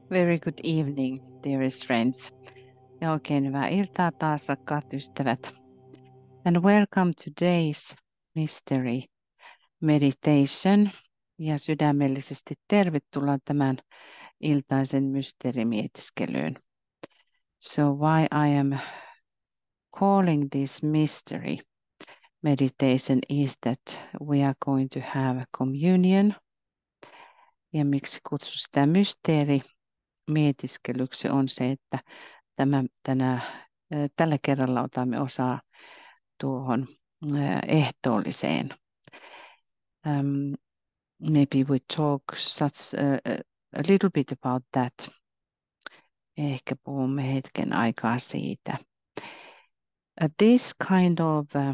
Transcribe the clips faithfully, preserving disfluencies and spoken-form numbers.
Very good evening, dearest friends. Ja oikein hyvää iltaa taas, rakkaat ystävät. And welcome to today's mystery meditation. Ja sydämellisesti tervetuloa tämän iltaisen mysteerimietiskelyyn. So why I am calling this mystery meditation is that we are going to have a communion. Ja miksi kutsun sitä mysteeri mietiskelyksi on se, että tämä, tänä, tällä kerralla otamme osaa tuohon ehtoolliseen. Um, maybe we talk such a, a little bit about that. Ehkä puhumme hetken aikaa siitä. Uh, this kind of uh,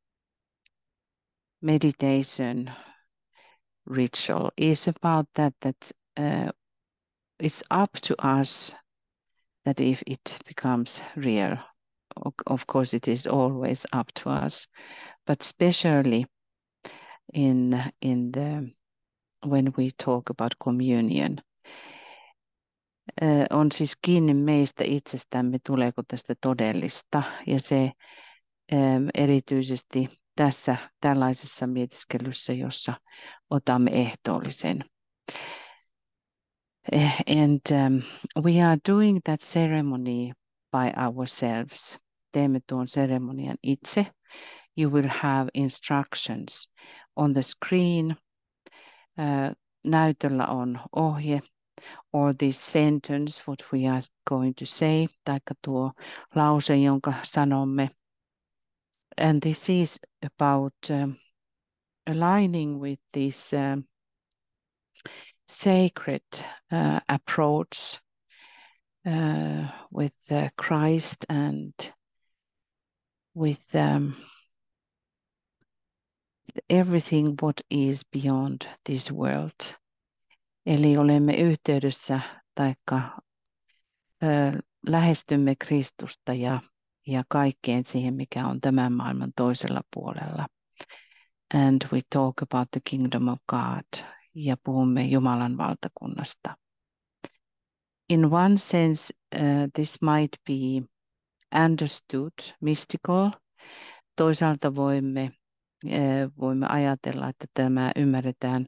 meditation ritual is about that, that uh, it's up to us that if it becomes real. Of course, it is always up to us, but especially in in the when we talk about communion. Äh, on siis kiinni meistä itsestämme, tuleeko tästä todellista, ja se ähm, erityisesti tässä tällaisessa mietiskelyssä, jossa otamme ehtoollisen. And um, we are doing that ceremony by ourselves. Teemme tuon seremonian itse. You will have instructions on the screen. Uh, näytöllä on ohje, or this sentence, what we are going to say, taikka tuo lause, jonka sanomme. And this is about um, aligning with this um, sacred uh, approach uh, with uh, Christ and with um, everything what is beyond this world. Eli olemme yhteydessä taikka ö, lähestymme Kristusta ja, ja kaikkeen siihen, mikä on tämän maailman toisella puolella. And we talk about the kingdom of God ja puhumme Jumalan valtakunnasta. In one sense, uh, this might be understood, mystical. Toisaalta voimme, uh, voimme ajatella, että tämä ymmärretään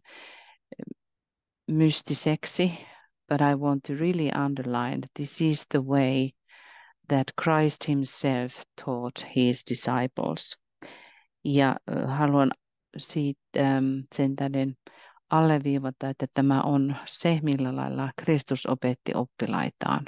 mystiseksi, but I want to really underline that this is the way that Christ himself taught his disciples. Ja uh, haluan siitä um, sen tähden alleviivata, että tämä on se, millä lailla Kristus opetti oppilaitaan.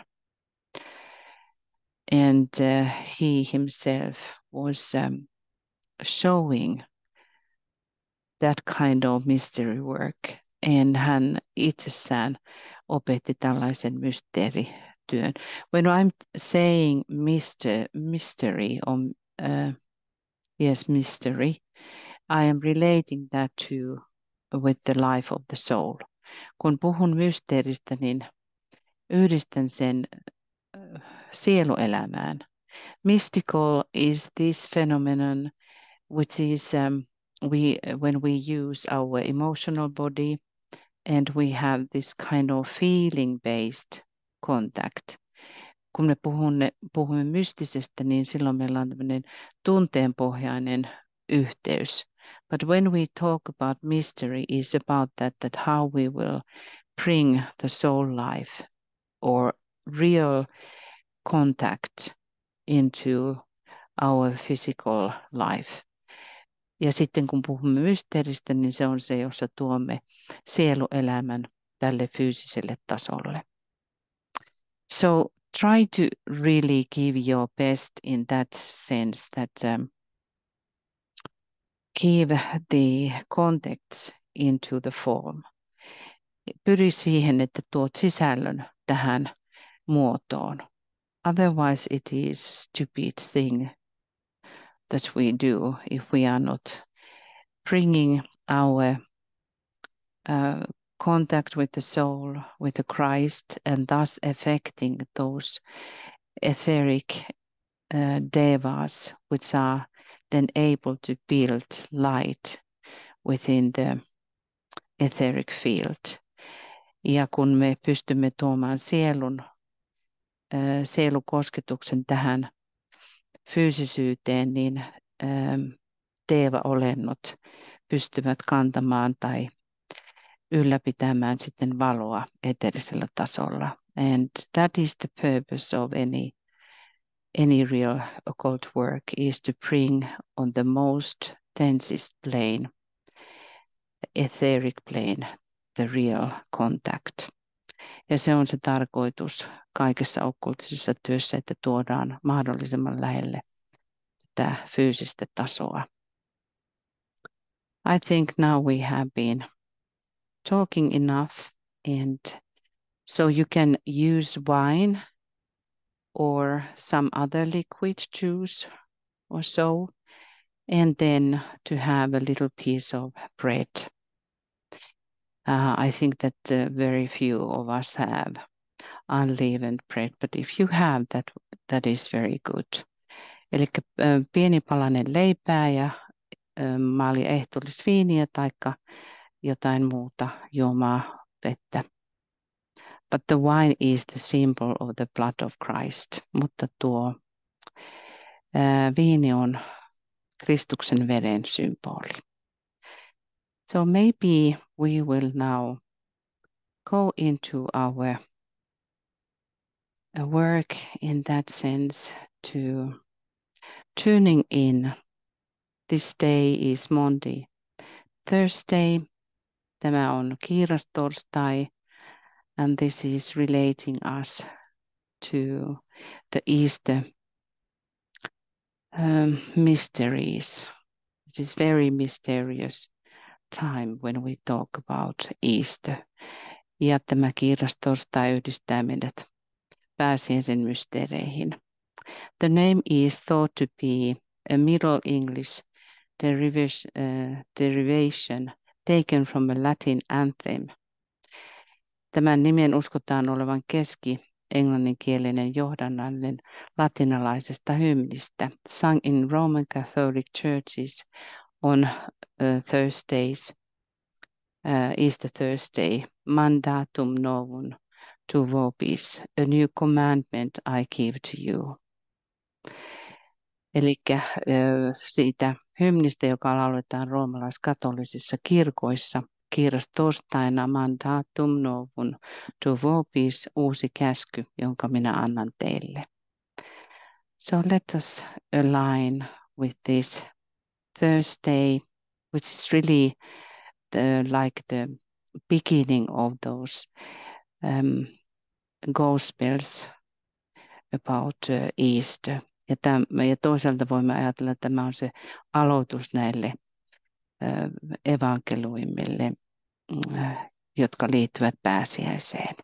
And uh, he himself was um, showing that kind of mystery work. And hän itsessään opetti tällaisen mysteerityön. When I'm saying myster, mystery, or, uh, yes, mystery, I am relating that to with the life of the soul. Kun puhun mysteeristä, niin yhdistän sen uh, sieluelämään. Mystical is this phenomenon which is um, we when we use our emotional body and we have this kind of feeling-based contact. Kun me puhumme, puhumme mystisestä, niin silloin meillä on tämmöinen tunteenpohjainen yhteys. But when we talk about mystery, is about that, that how we will bring the soul life or real contact into our physical life. Ja sitten kun puhumme mysteeristä, niin se on se, jossa tuomme sieluelämän tälle fyysiselle tasolle. So try to really give your best in that sense, that um, give the contacts into the form. Pyri siihen, että tuot sisällön tähän muotoon. Otherwise it is stupid thing that we do if we are not bringing our uh, contact with the soul, with the Christ, and thus affecting those etheric uh, devas which are then able to build light within the etheric field. Ja kun me pystymme tuomaan sielun, sielukosketuksen tähän fyysisyyteen, niin teeva-olennot pystyvät kantamaan tai ylläpitämään sitten valoa eteerisellä tasolla. And that is the purpose of any any real occult work, is to bring on the most densest plane, etheric plane, the real contact. Ja se on se tarkoitus kaikessa okkultisessa työssä, että tuodaan mahdollisimman lähelle tätä fyysistä tasoa. I think now we have been talking enough, and so you can use wine or some other liquid juice or so, and then to have a little piece of bread. Uh, I think that uh, very few of us have unleavened bread, but if you have that, that is very good. Eli äh, pieni palanen leipää ja äh, maali ehtoollisviiniä tai jotain muuta juomaa vettä. But the wine is the symbol of the blood of Christ. Mutta tuo äh, viini on Kristuksen veren symboli. So maybe we will now go into our uh, work in that sense to tuning in. This day is Monday, Thursday. Tämä on kiirastorstai, and this is relating us to the Easter um, mysteries. This is very mysterious time when we talk about Easter. Ja tämä kiirastorstai yhdistää meidät pääsiäisen mysteereihin. The name is thought to be a Middle English derivation, uh, derivation taken from a Latin anthem. Tämän nimen uskotaan olevan keski-englanninkielinen johdannallinen latinalaisesta hymnistä, sung in Roman Catholic churches on uh, Thursdays, uh, Easter Thursday, Mandatum novum to vobis, a new commandment I give to you. Eli uh, siitä hymnistä, joka lauletaan roomalaiskatolisissa kirkoissa, kiirastorstaina Mandatum novum to vobis, uusi käsky, jonka minä annan teille. So let us align with this Thursday, which is really the, like the beginning of those um, Gospels about uh, Easter. Ja, tämän, ja toisaalta voimme ajatella, että tämä on se aloitus näille äh, evankeliumille, äh, jotka liittyvät pääsiäiseen.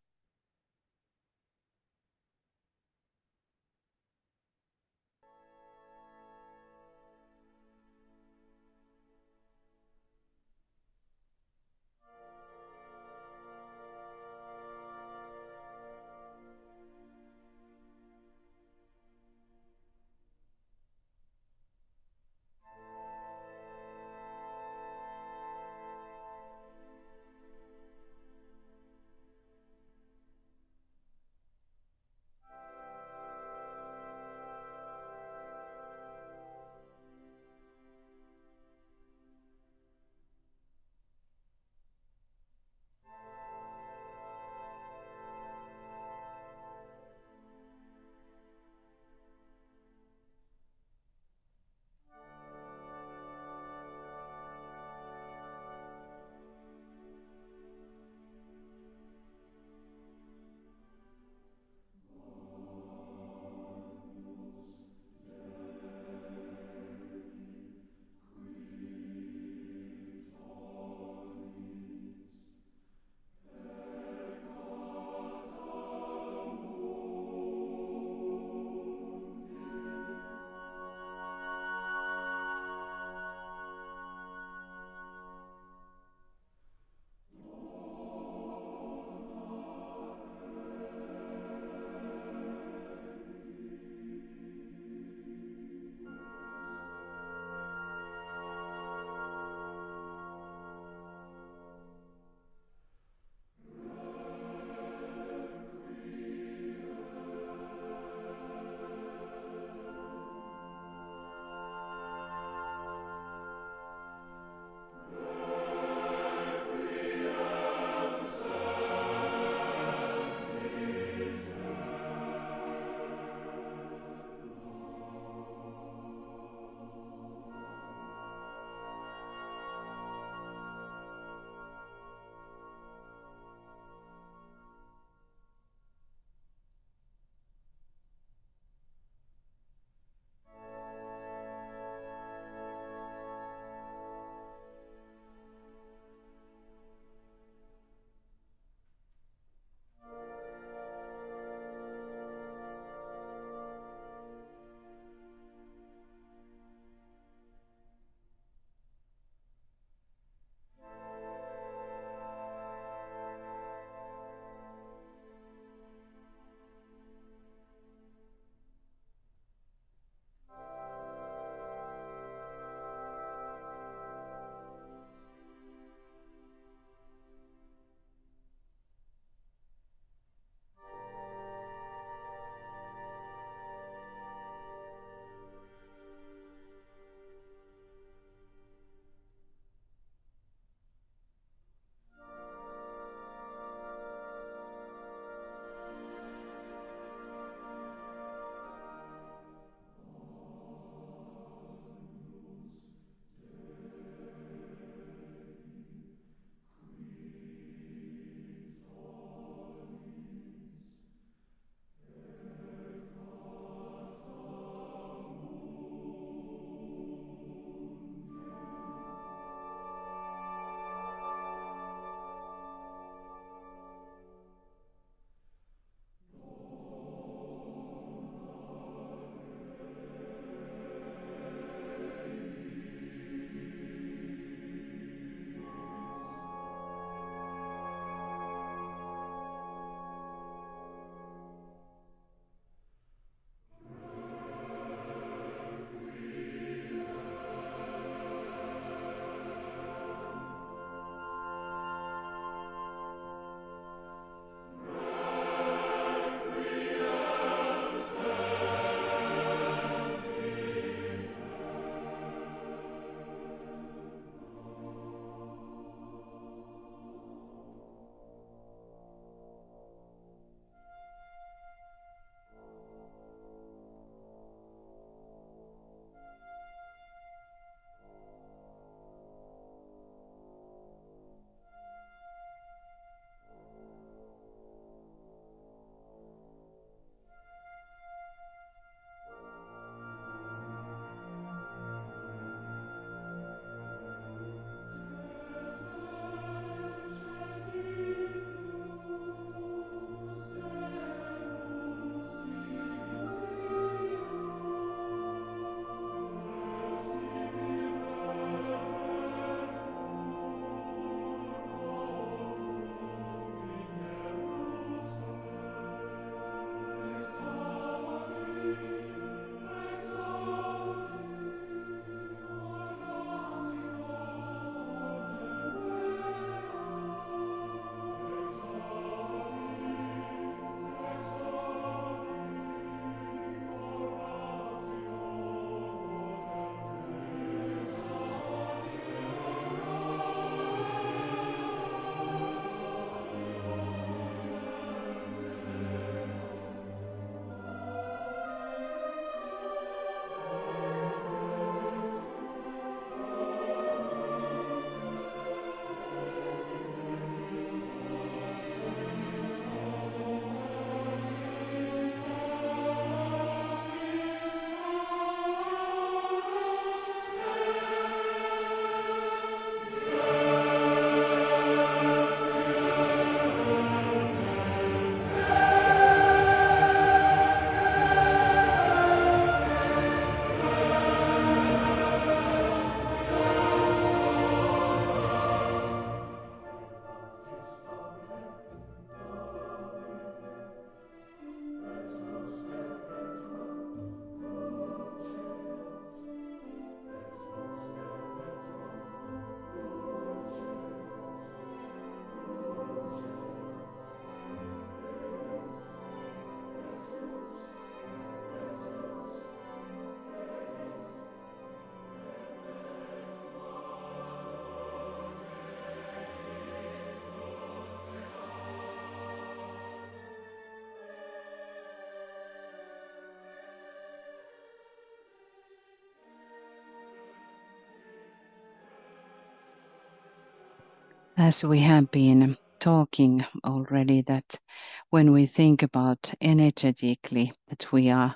As we have been talking already, that when we think about energetically that we are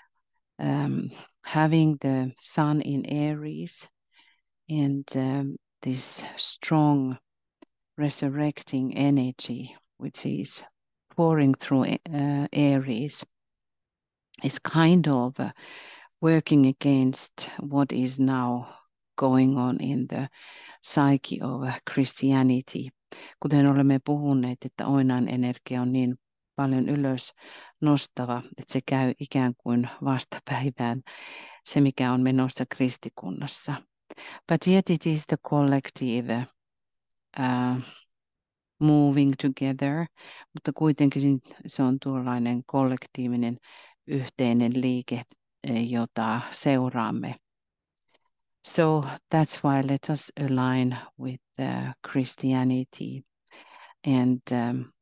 um, having the sun in Aries and um, this strong resurrecting energy which is pouring through uh, Aries is kind of uh, working against what is now going on in the psyche of Christianity. Kuten olemme puhuneet, että oinaan energia on niin paljon ylös nostava, että se käy ikään kuin vastapäivään se, mikä on menossa kristikunnassa. But yet it is the collective uh, moving together, mutta kuitenkin se on tuollainen kollektiivinen yhteinen liike, jota seuraamme. So that's why let us align with uh, Christianity and um,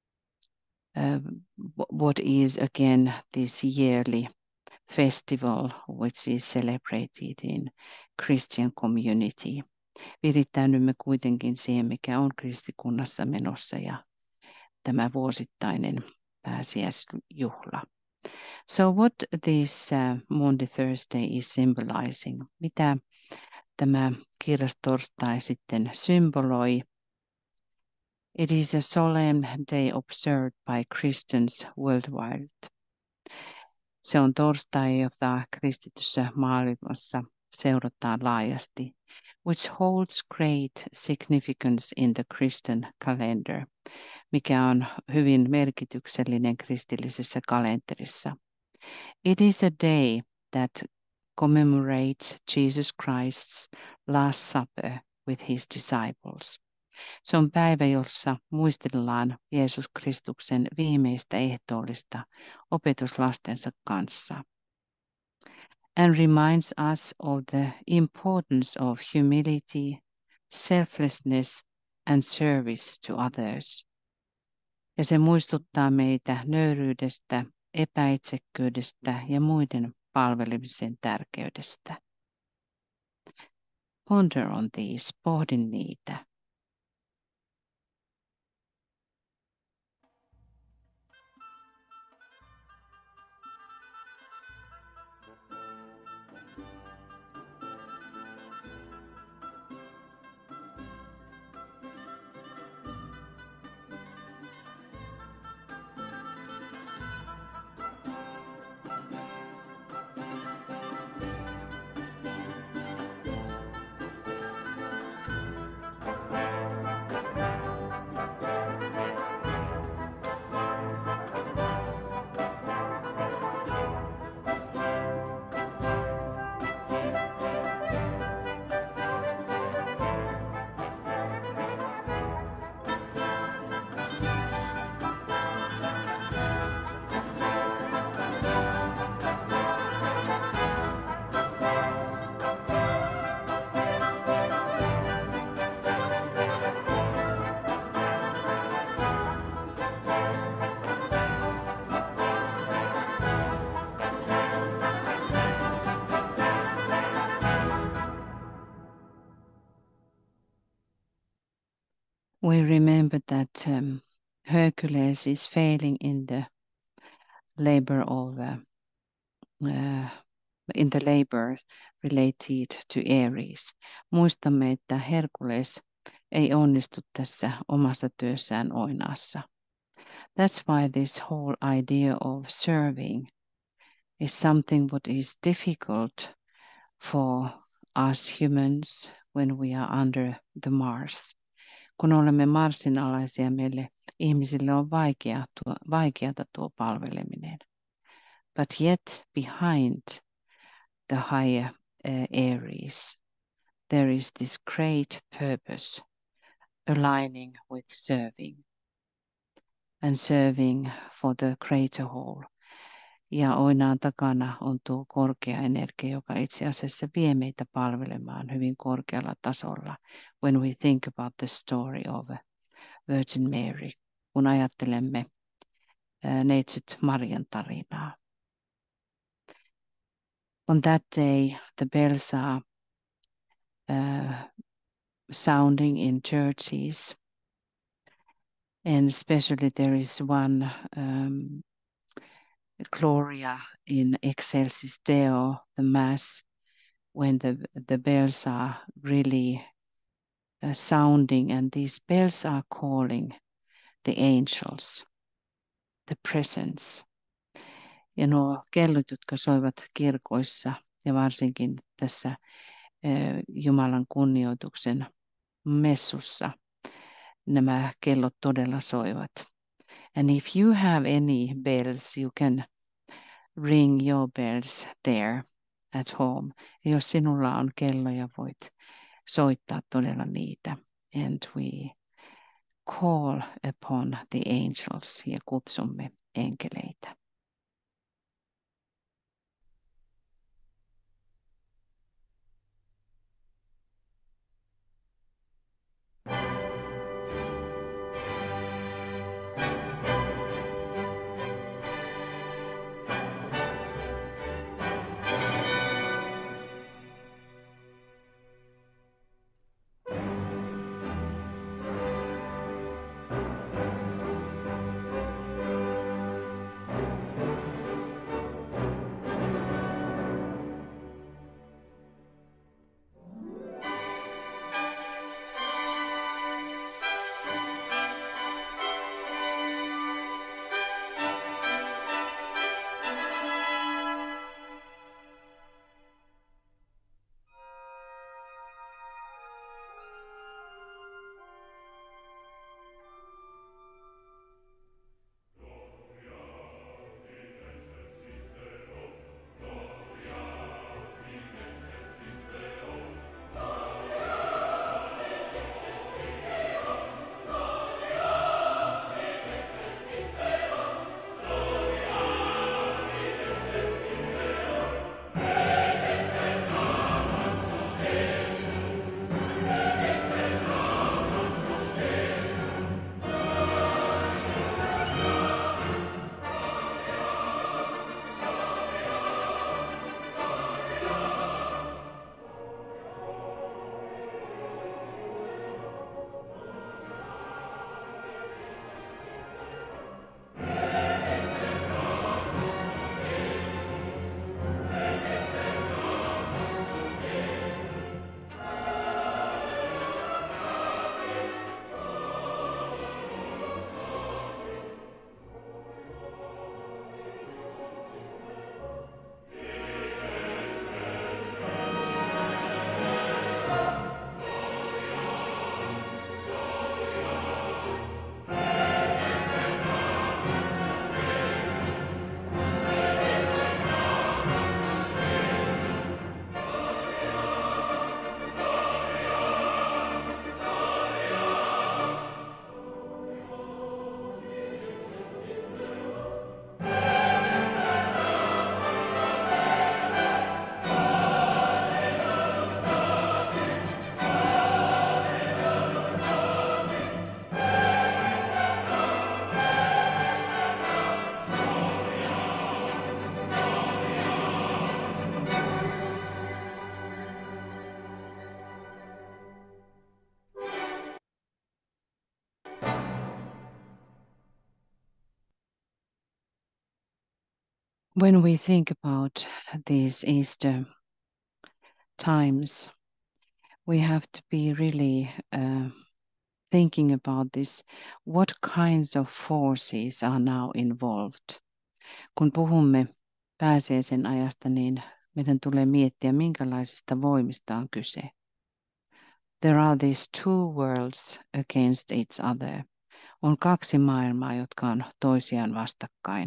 uh, what is again this yearly festival which is celebrated in Christian community. Virittäydymme kuitenkin siihen, mikä on kristikunnassa menossa ja tämä vuosittainen pääsiäisjuhla. So what this uh, Maundy Thursday is symbolizing? Mitä tämä kirjastorstai sitten symboloi? It is a solemn day observed by Christians worldwide. Se on torstai, jota kristityssä maailmassa seurataan laajasti, which holds great significance in the Christian calendar, mikä on hyvin merkityksellinen kristillisessä kalenterissa. It is a day that commemorates Jesus Christ's Last Supper with his disciples. Se on päivä, jossa muistellaan Jeesus Kristuksen viimeistä ehtoollista opetuslastensa kanssa. And reminds us of the importance of humility, selflessness and service to others. Ja se muistuttaa meitä nöyryydestä, epäitsekkyydestä ja muiden palvelemisen tärkeydestä. Ponder on these, pohdin niitä. We remember that um, Hercules is failing in the labor of uh, uh, in the labor related to Aries. Muistamme, että Herkules ei onnistu tässä omassa työssään Oinaassa. That's why this whole idea of serving is something what is difficult for us humans when we are under the Mars. Kun olemme Marsin alaisia, meille ihmisille on vaikea tuo, vaikeata tuo palveleminen. But yet behind the higher uh, Aries, there is this great purpose aligning with serving and serving for the greater whole. Ja Oinaan takana on tuo korkea energia, joka itse asiassa vie meitä palvelemaan hyvin korkealla tasolla. When we think about the story of Virgin Mary, kun ajattelemme uh, neitsyt Marian tarinaa. On that day, the bells are uh, sounding in churches. And especially there is one um, Gloria in Excelsis Deo, the Mass, when the, the bells are really uh, sounding, and these bells are calling the angels, the presence. Ja nuo kellot, jotka soivat kirkoissa ja varsinkin tässä äh, Jumalan kunnioituksen messussa, nämä kellot todella soivat. And if you have any bells, you can ring your bells there at home. Ja jos sinulla on kelloja, voit soittaa todella niitä. And we call upon the angels ja kutsumme enkeleitä. When we think about these Easter times, we have to be really uh, thinking about this. What kinds of forces are now involved? Kun puhumme pääsiäisen ajasta, niin meidän tulee miettiä, minkälaisista voimista on kyse. There are these two worlds against each other. On kaksi maailmaa, jotka on toisiaan vastakkain.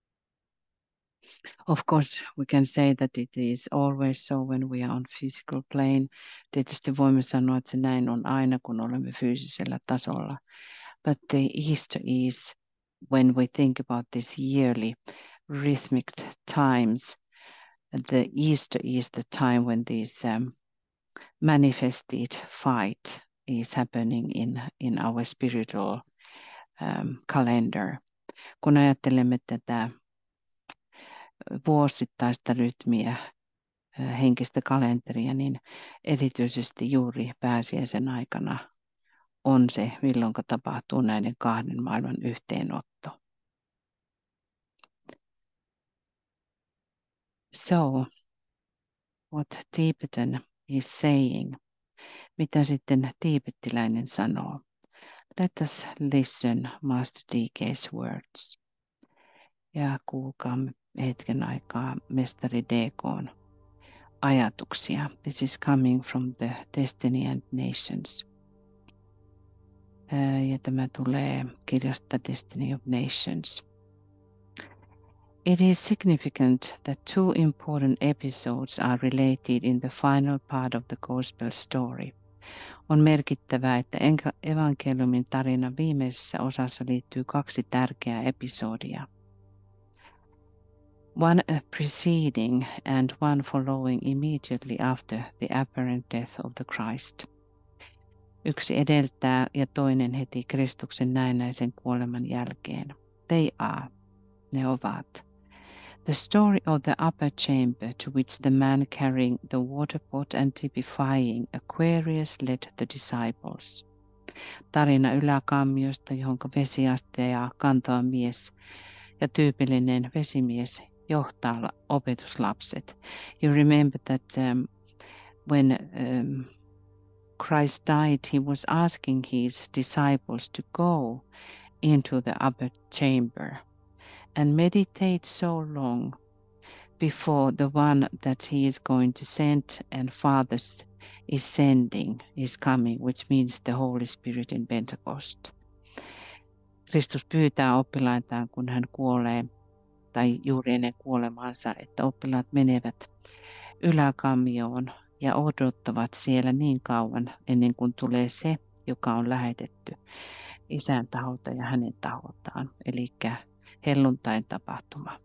Of course, we can say that it is always so when we are on physical plane. Tietysti voimme sanoa, että se näin on aina, kun olemme fyysisellä tasolla. But the Easter is, when we think about this yearly rhythmic times, the Easter is the time when this um, manifested fight is happening in, in our spiritual um, calendar. Kun ajattelemme tätä vuosittaista rytmiä henkistä kalenteria, niin erityisesti juuri pääsiäisen aikana on se, milloin tapahtuu näiden kahden maailman yhteenotto. So, what Tibetan is saying, mitä sitten tiibettiläinen sanoo? Let us listen Master D K's words. Ja kuulkaa hetken aikaa mestari D K:n ajatuksia. This is coming from the Destiny and Nations. Ja tämä tulee kirjasta Destiny of Nations. It is significant that two important episodes are related in the final part of the Gospel story. On merkittävää, että evankeliumin tarina viimeisessä osassa liittyy kaksi tärkeää episodia. One preceding and one following immediately after the apparent death of the Christ. Yksi edeltää ja toinen heti Kristuksen näennäisen kuoleman jälkeen. They are, ne ovat. The story of the upper chamber to which the man carrying the water pot and typifying Aquarius led the disciples. Tarina yläkammiosta, johon vesiasteja kantava mies ja tyypillinen vesimies johtaa opetuslapset. You remember that um, when um, Christ died, he was asking his disciples to go into the upper chamber and meditate so long before the one that he is going to send and Father is sending is coming, which means the Holy Spirit in Pentecost. Kristus pyytää oppilaitaan, kun hän kuolee, tai juuri ennen kuolemaansa, että oppilaat menevät yläkammioon ja odottavat siellä niin kauan ennen kuin tulee se, joka on lähetetty Isän taholta ja hänen taholtaan, eli helluntain tapahtuma.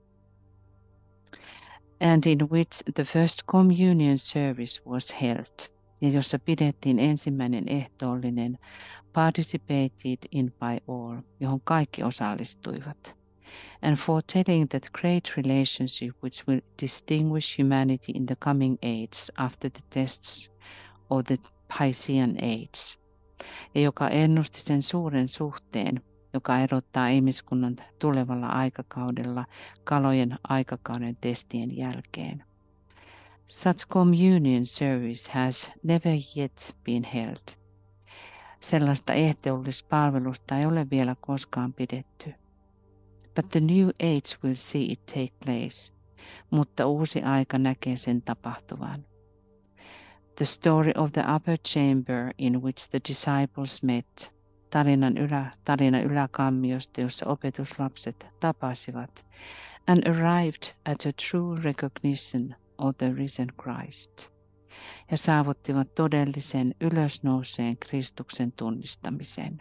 And in which the first communion service was held, ja jossa pidettiin ensimmäinen ehtoollinen, participated in by all, johon kaikki osallistuivat. And foretelling that great relationship which will distinguish humanity in the coming age after the tests of the Piscean age, ja joka ennusti sen suuren suhteen, joka erottaa ihmiskunnan tulevalla aikakaudella kalojen aikakauden testien jälkeen. Such communion service has never yet been held. Sellaista ehtoollispalvelusta ei ole vielä koskaan pidetty. But the new age will see it take place, mutta uusi aika näkee sen tapahtuvan. The story of the upper chamber in which the disciples met, tarinan ylä, tarina yläkammiosta, jossa opetuslapset tapasivat, and arrived at a true recognition of the risen Christ, ja saavuttivat todellisen ylösnouseen Kristuksen tunnistamisen.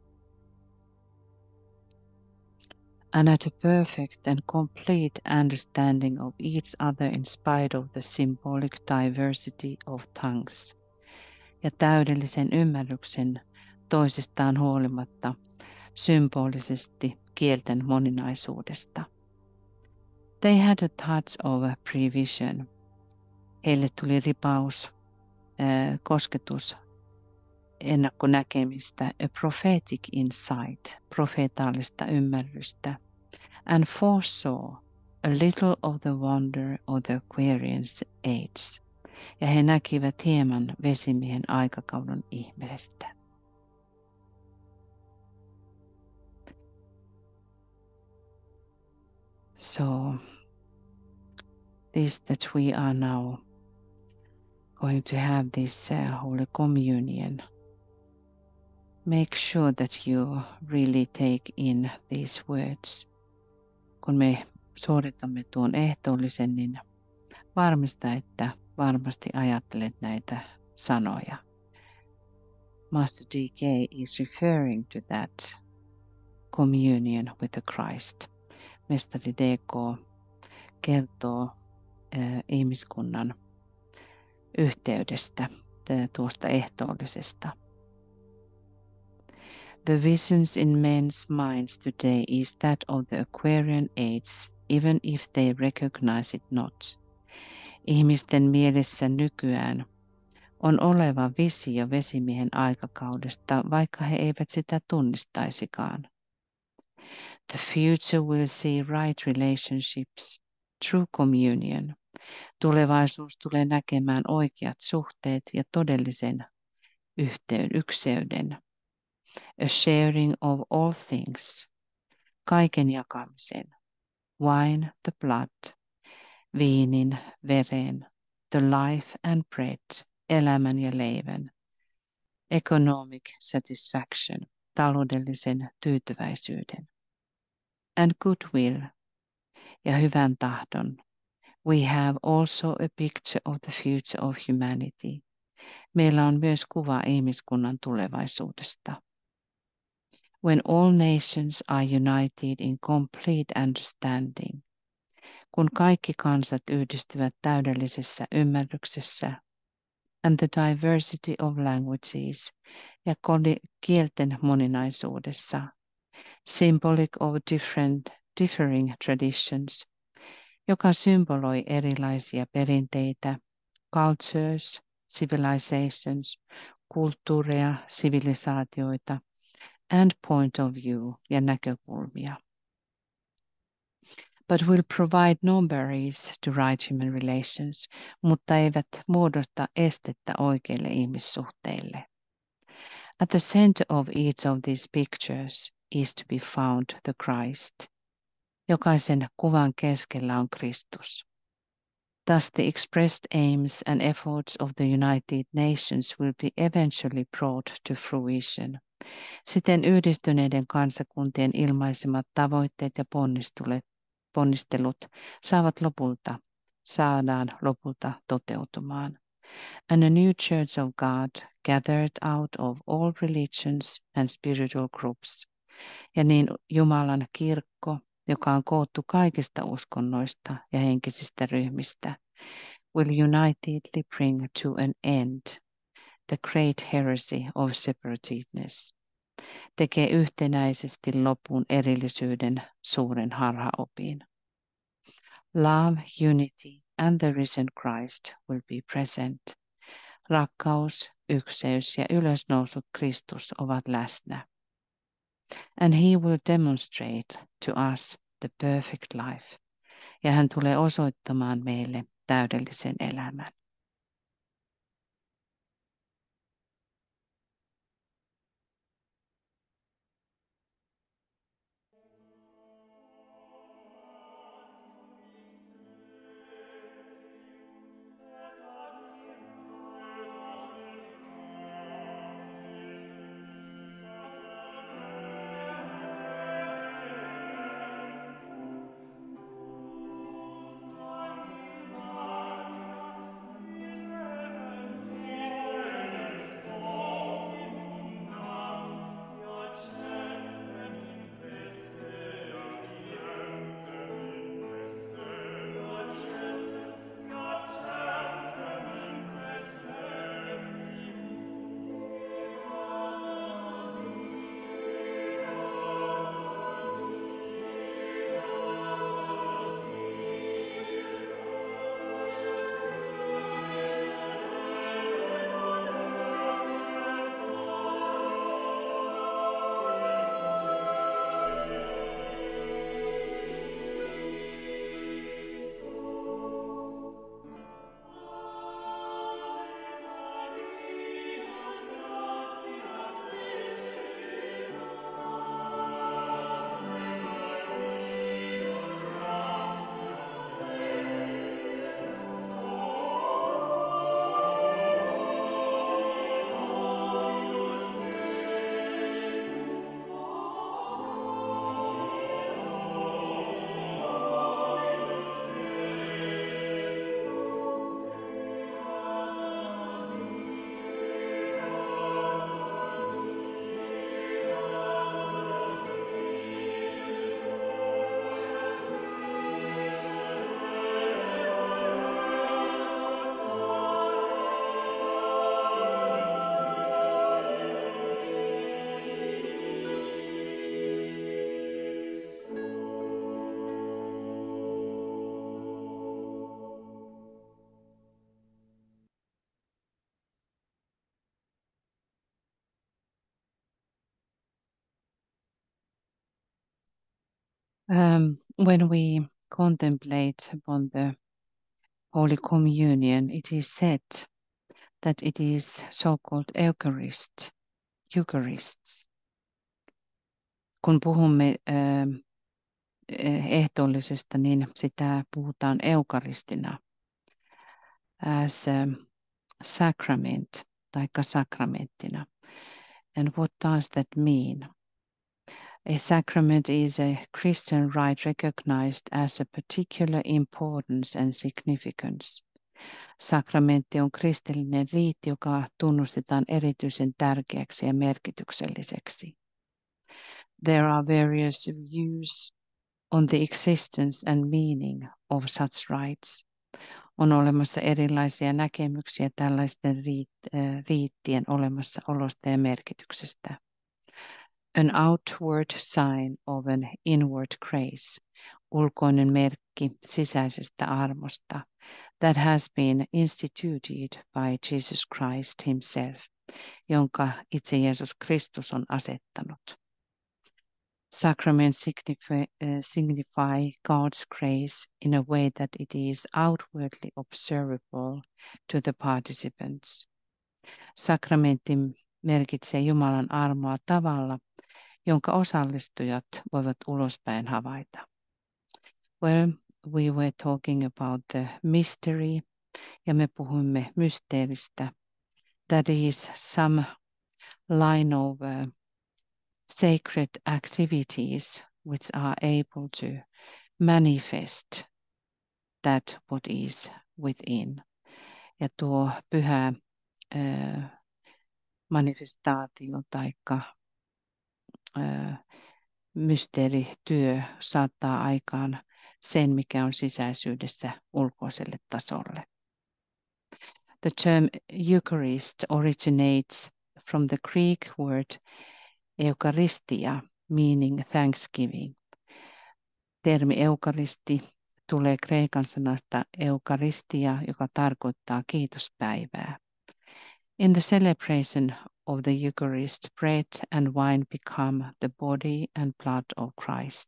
And at a perfect and complete understanding of each other in spite of the symbolic diversity of tongues, ja täydellisen ymmärryksen toisistaan huolimatta symbolisesti kielten moninaisuudesta. They had a touch of a prevision. Heille tuli ripaus, äh, kosketus, ennakkonäkemistä, a prophetic insight, profeetallista ymmärrystä, and foresaw a little of the wonder of the Aquarian age, ja he näkivät hieman vesimiehen aikakauden ihmeestä. So, this that we are now going to have this uh, Holy Communion, make sure that you really take in these words. Kun me suoritamme tuon ehtoollisen, niin varmista, että varmasti ajattelet näitä sanoja. Master D K is referring to that communion with the Christ. Mestari D K kertoo äh, ihmiskunnan yhteydestä, tuosta ehtoollisesta. The visions in men's minds today is that of the Aquarian age, even if they recognize it not. Ihmisten mielessä nykyään on oleva visio vesimiehen aikakaudesta, vaikka he eivät sitä tunnistaisikaan. The future will see right relationships, true communion. Tulevaisuus tulee näkemään oikeat suhteet ja todellisen yhteyn, ykseyden. A sharing of all things, kaiken jakamisen. Wine, the blood, viinin, veren, the life and bread, elämän ja leivän. Economic satisfaction, taloudellisen tyytyväisyyden. And goodwill, ja hyvän tahdon. We have also a picture of the future of humanity. Meillä on myös kuva ihmiskunnan tulevaisuudesta. When all nations are united in complete understanding, kun kaikki kansat yhdistyvät täydellisessä ymmärryksessä, and the diversity of languages, ja kielten moninaisuudessa, symbolic of different, differing traditions, joka symboloi erilaisia perinteitä, cultures, civilizations, kulttuureja, sivilisaatioita, and point of view ja näkökulmia. But will provide no barriers to right human relations, mutta eivät muodosta estettä oikeille ihmissuhteille. At the center of each of these pictures is to be found the Christ. Jokaisen kuvan keskellä on Kristus. Thus the expressed aims and efforts of the United Nations will be eventually brought to fruition. Siten yhdistyneiden kansakuntien ilmaisemat tavoitteet ja ponnistelut saavat lopulta, saadaan lopulta toteutumaan. And a new church of God gathered out of all religions and spiritual groups. Ja niin Jumalan kirkko, joka on koottu kaikista uskonnoista ja henkisistä ryhmistä, will unitedly bring to an end the great heresy of separatedness. Tekee yhtenäisesti lopun erillisyyden suuren harhaopin. Love, unity and the risen Christ will be present. Rakkaus, ykseys ja ylösnousut Kristus ovat läsnä. And he will demonstrate to us the perfect life. Ja hän tulee osoittamaan meille täydellisen elämän. Um, when we contemplate upon the Holy Communion, it is said that it is so-called Eucharist, Eucharists. Kun puhumme ähm, ehtoollisesta, niin sitä puhutaan eukaristina as a sacrament taikka sakramenttina. And what does that mean? A sacrament is a Christian rite recognized as a particular importance and significance. Sakramentti on kristillinen riitti, joka tunnustetaan erityisen tärkeäksi ja merkitykselliseksi. There are various views on the existence and meaning of such rites. On olemassa erilaisia näkemyksiä tällaisten riittien olemassaolosta ja merkityksestä. An outward sign of an inward grace, ulkoinen merkki sisäisestä armosta, that has been instituted by Jesus Christ himself, jonka itse Jeesus Kristus on asettanut. Sacraments signify, uh, signify God's grace in a way that it is outwardly observable to the participants. Sakramentti merkitsee Jumalan armoa tavalla, jonka osallistujat voivat ulospäin havaita. Well, we were talking about the mystery, ja me puhumme mysteeristä. That is some line of uh, sacred activities which are able to manifest that what is within. Ja tuo pyhä uh, manifestaatio taikka uh, mysteerityö saattaa aikaan sen, mikä on sisäisyydessä ulkoiselle tasolle. The term Eucharist originates from the Greek word Eucharistia, meaning thanksgiving. Termi eukaristi tulee kreikan sanasta eukaristia, joka tarkoittaa kiitospäivää. In the celebration of the Eucharist, bread and wine become the body and blood of Christ.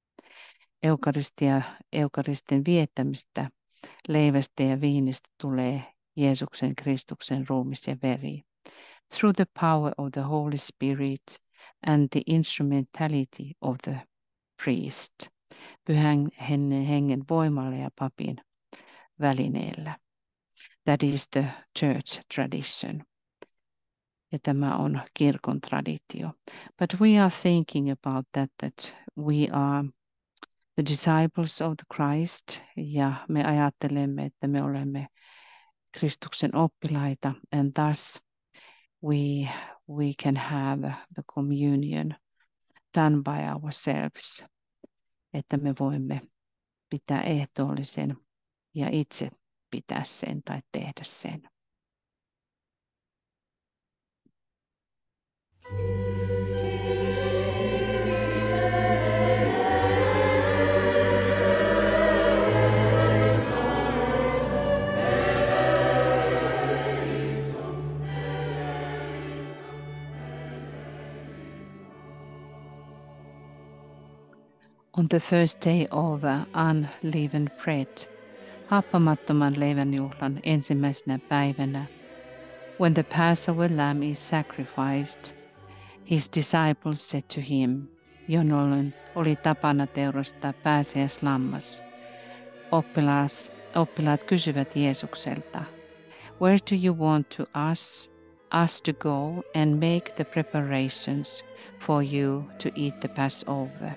Eukaristia, eukaristin viettämistä leivästä ja viinistä tulee Jeesuksen Kristuksen ruumis ja veri. Through the power of the Holy Spirit and the instrumentality of the priest, pyhän hengen voimalla ja papin välineellä. That is the church tradition. Ja tämä on kirkon traditio. But we are thinking about that, that we are the disciples of the Christ, ja me ajattelemme, että me olemme Kristuksen oppilaita, and thus we, we can have the communion done by ourselves, että me voimme pitää ehtoollisen ja itse pitää sen tai tehdä sen. On the first day of unleavened bread, happamattoman leivän juhlan ensimmäisenä päivänä, when the Passover lamb is sacrificed, his disciples said to him, jolloin oli tapana teurastaa pääsiäislammas. Oppilaat, oppilaat kysyvät Jeesukselta, where do you want to us, us to go and make the preparations for you to eat the Passover?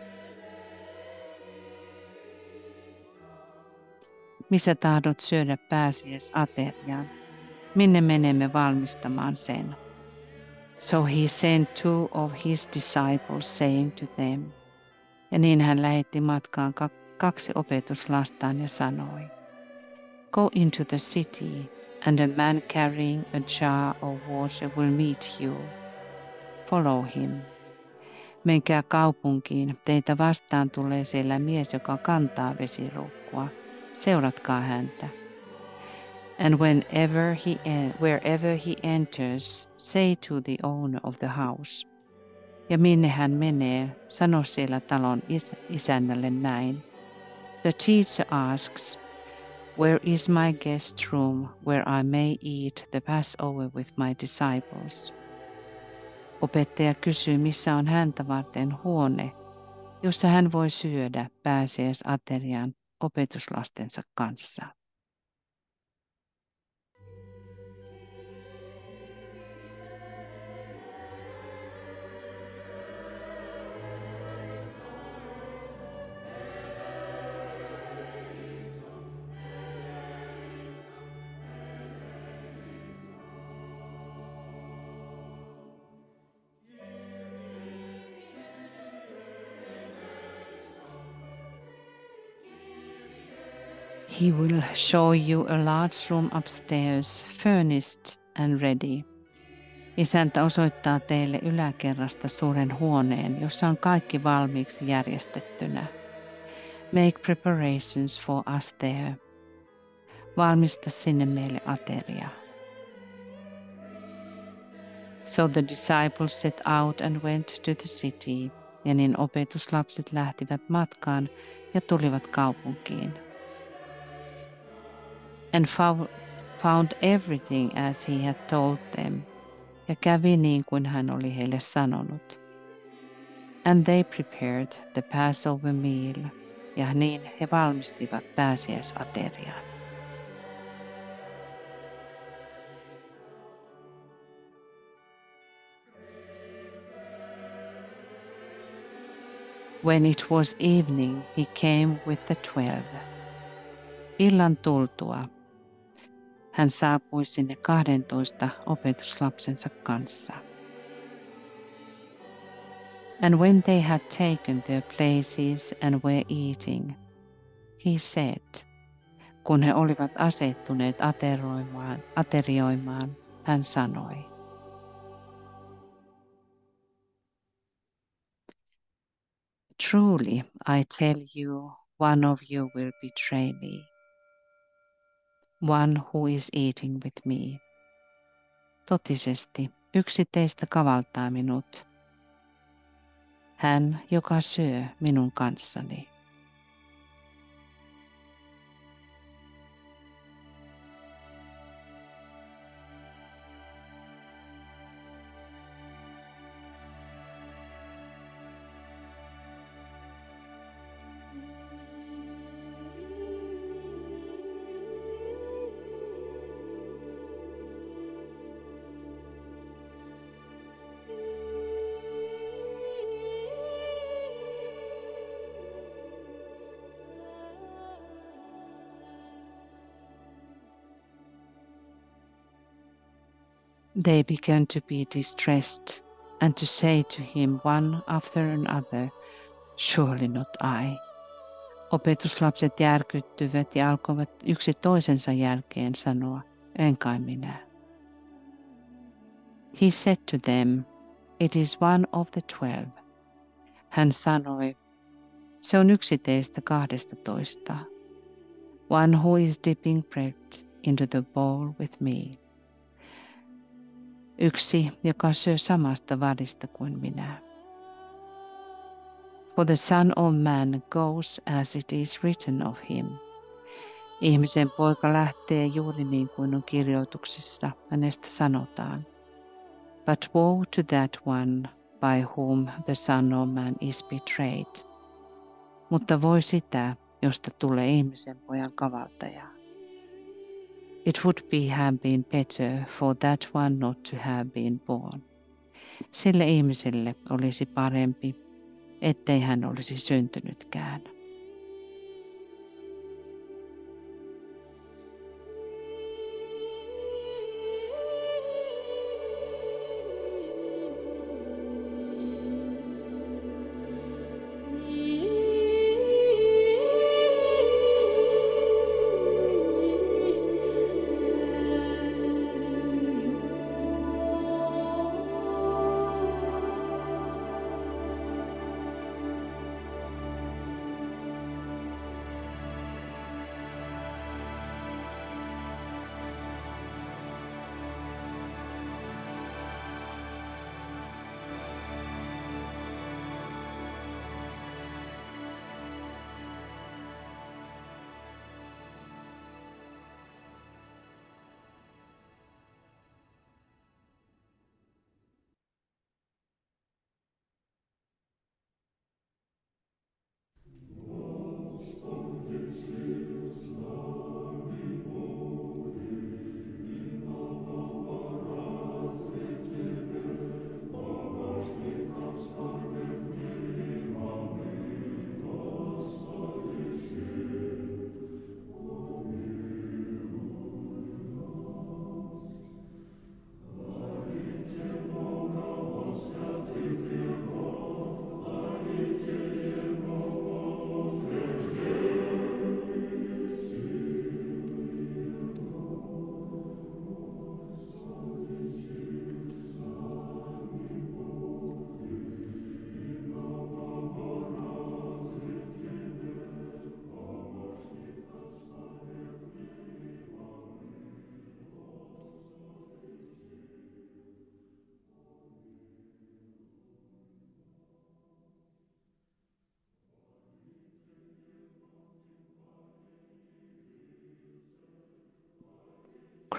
Missä tahdot syödä pääsiäisaterian? Minne menemme valmistamaan sen? So he sent two of his disciples saying to them. Ja niin hän lähetti matkaan kaksi opetuslastaan ja sanoi, go into the city, and a man carrying a jar of water will meet you. Follow him. Menkää kaupunkiin, teitä vastaan tulee siellä mies, joka kantaa vesiruukkua. Seuratkaa häntä. And whenever he, wherever he enters, say to the owner of the house, Ja minne hän menee, sano siellä talon is- isännälle näin. The teacher asks, where is my guest room where I may eat the Passover with my disciples? Opettaja kysyy, missä on häntä varten huone, jossa hän voi syödä pääsiäisaterian opetuslastensa kanssa. He will show you a large room upstairs, furnished and ready. Isäntä osoittaa teille yläkerrasta suuren huoneen, jossa on kaikki valmiiksi järjestettynä. Make preparations for us there. Valmista sinne meille ateria. So the disciples set out and went to the city, ja niin opetuslapset lähtivät matkaan ja tulivat kaupunkiin. And found everything as he had told them, ja kävi niin kuin hän oli heille sanonut. And they prepared the Passover meal, ja niin he valmistivat pääsiäisaterian. When it was evening, he came with the twelve. Illan tultua hän saapui sinne kahdentoista opetuslapsensa kanssa. And when they had taken their places and were eating, he said, kun he olivat asettuneet ateroimaan, aterioimaan, hän sanoi, truly I tell you, one of you will betray me, one who is eating with me. Totisesti, yksi teistä kavaltaa minut, hän, joka syö minun kanssani. They began to be distressed and to say to him one after another, surely not I. Opetuslapset järkyttyivät ja alkoivat yksi toisensa jälkeen sanoa, en kai minä. He said to them, it is one of the twelve. Hän sanoi, se on yksi teistä kahdesta toista. One who is dipping bread into the bowl with me. Yksi, joka syö samasta vadista kuin minä. For the Son of Man goes as it is written of him. Ihmisen poika lähtee juuri niin kuin on kirjoituksissa, hänestä sanotaan. But woe to that one by whom the Son of Man is betrayed. Mutta voi sitä, josta tulee ihmisen pojan kavaltaja. It would be have been better for that one not to have been born. Sille ihmiselle olisi parempi, ettei hän olisi syntynytkään.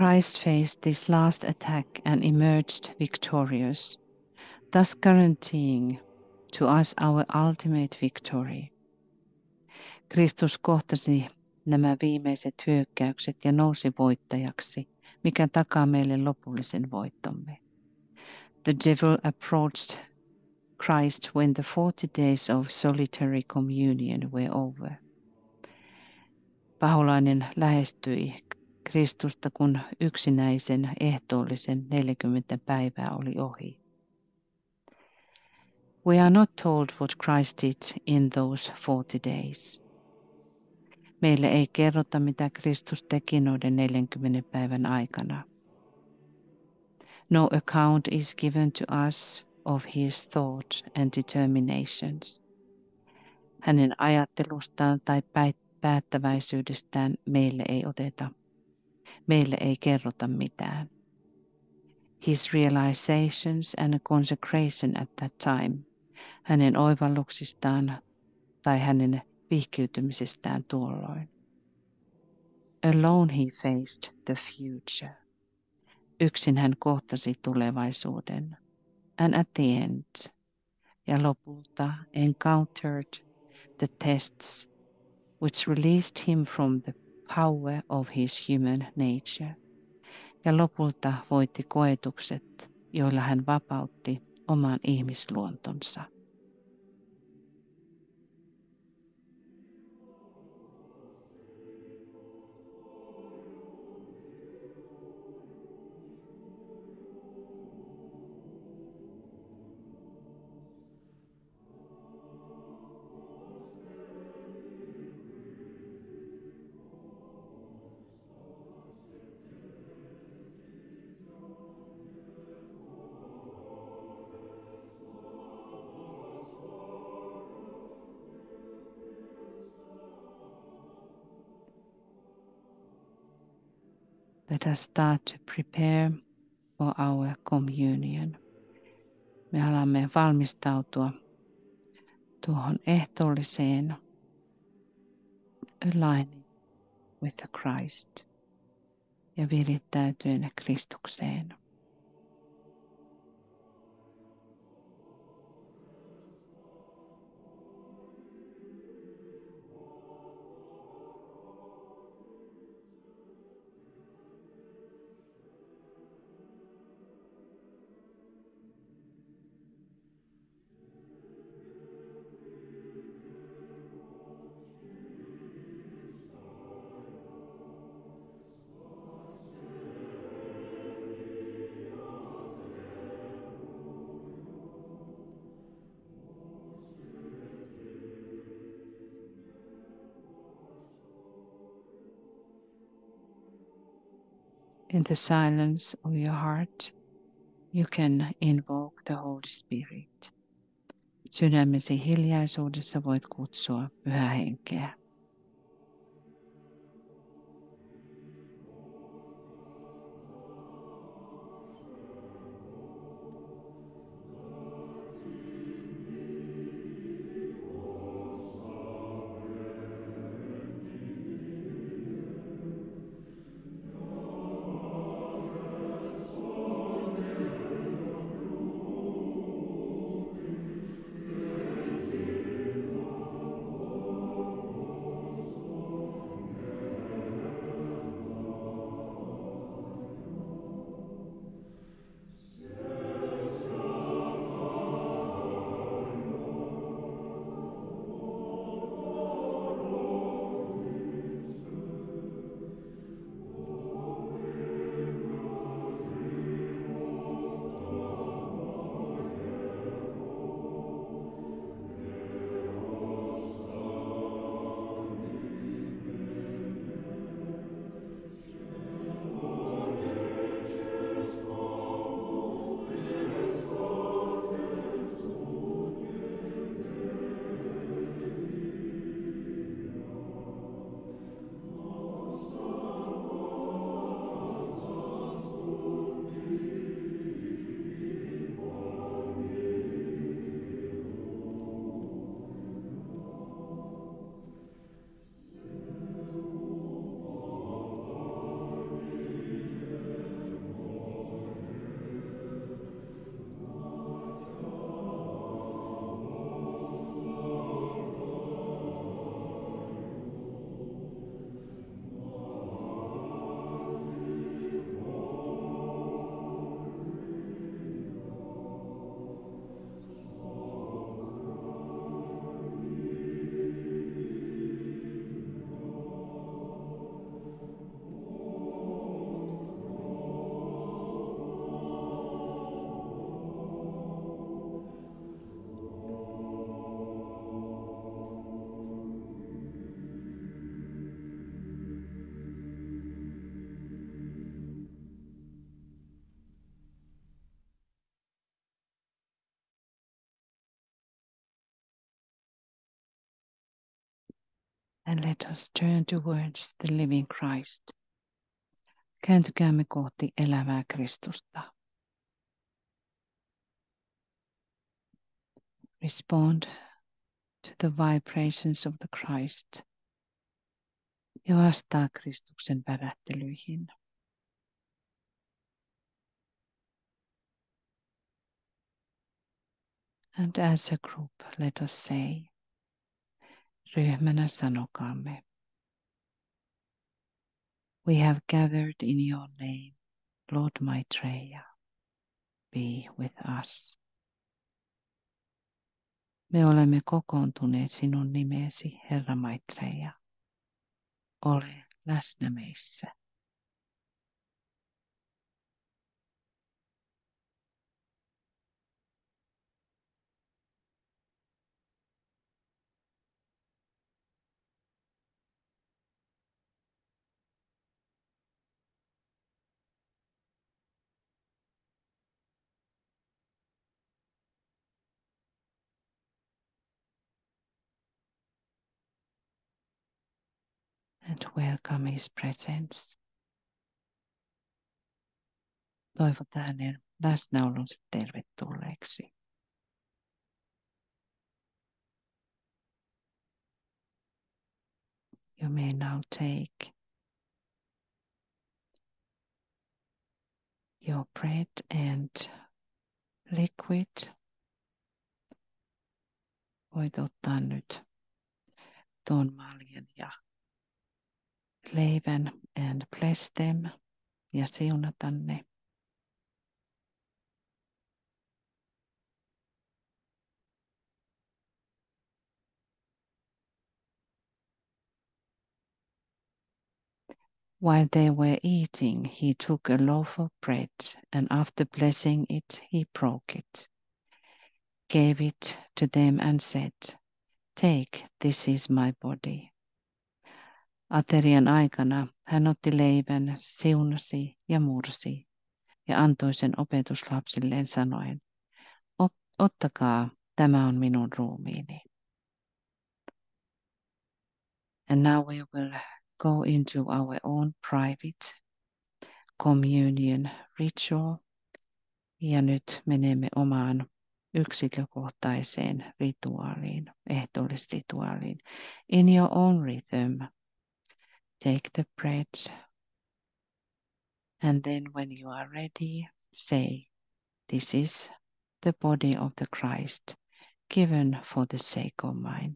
Christ faced this last attack and emerged victorious, thus guaranteeing to us our ultimate victory. Kristus kohtasi nämä viimeiset hyökkäykset ja nousi voittajaksi, mikä takaa meille lopullisen voittomme. The devil approached Christ when the forty days of solitary communion were over. Paholainen lähestyi Kristusta, kun yksinäisen ehtoollisen neljäkymmentä päivää oli ohi. We are not told what Christ did in those forty days. Meille ei kerrota, mitä Kristus teki noiden neljänkymmenen päivän aikana. No account is given to us of his thoughts and determinations. Hänen ajattelustaan tai päättäväisyydestään meille ei oteta. Meille ei kerrota mitään. His realizations and consecration at that time, hänen oivalluksistaan tai hänen vihkiytymisestään tuolloin. Alone he faced the future. Yksin hän kohtasi tulevaisuuden. And at the end, ja lopulta encountered the tests which released him from the power of his human nature. Ja lopulta voitti koetukset, joilla hän vapautti oman ihmisluontonsa. Let us start to prepare for our communion. Me alamme valmistautua tuohon ehtoolliseen aligning with the Christ ja virittäytyen Kristukseen. In the silence of your heart, you can invoke the Holy Spirit. Sydämesi hiljaisuudessa voit kutsua Pyhää Henkeä. And let us turn towards the living Christ. Kääntykäämme kohti elävää Kristusta. Respond to the vibrations of the Christ. Ja vastaa Kristuksen värähtelyihin. And as a group, let us say, ryhmänä sanokaamme, we have gathered in your name, Lord Maitreya, be with us. Me olemme kokoontuneet sinun nimesi, Herra Maitreya. Ole läsnä meissä. And welcome his presence. Toivot hänen läsnäolonsa tervetulleeksi. You may now take your bread and liquid. Voit ottaa nyt tuon maljan ja leivän and bless them ja siunata ne. While they were eating, he took a loaf of bread, and after blessing it, he broke it, gave it to them, and said, "Take, this is my body." Aterian aikana hän otti leivän, siunasi ja mursi, ja antoi sen opetuslapsilleen sanoen, "Ottakaa, tämä on minun ruumiini." And now we will go into our own private communion ritual. Ja nyt menemme omaan yksilökohtaiseen rituaaliin, ehtoollisrituaaliin. In your own rhythm, take the bread, and then when you are ready, say, "This is the body of the Christ, given for the sake of mine."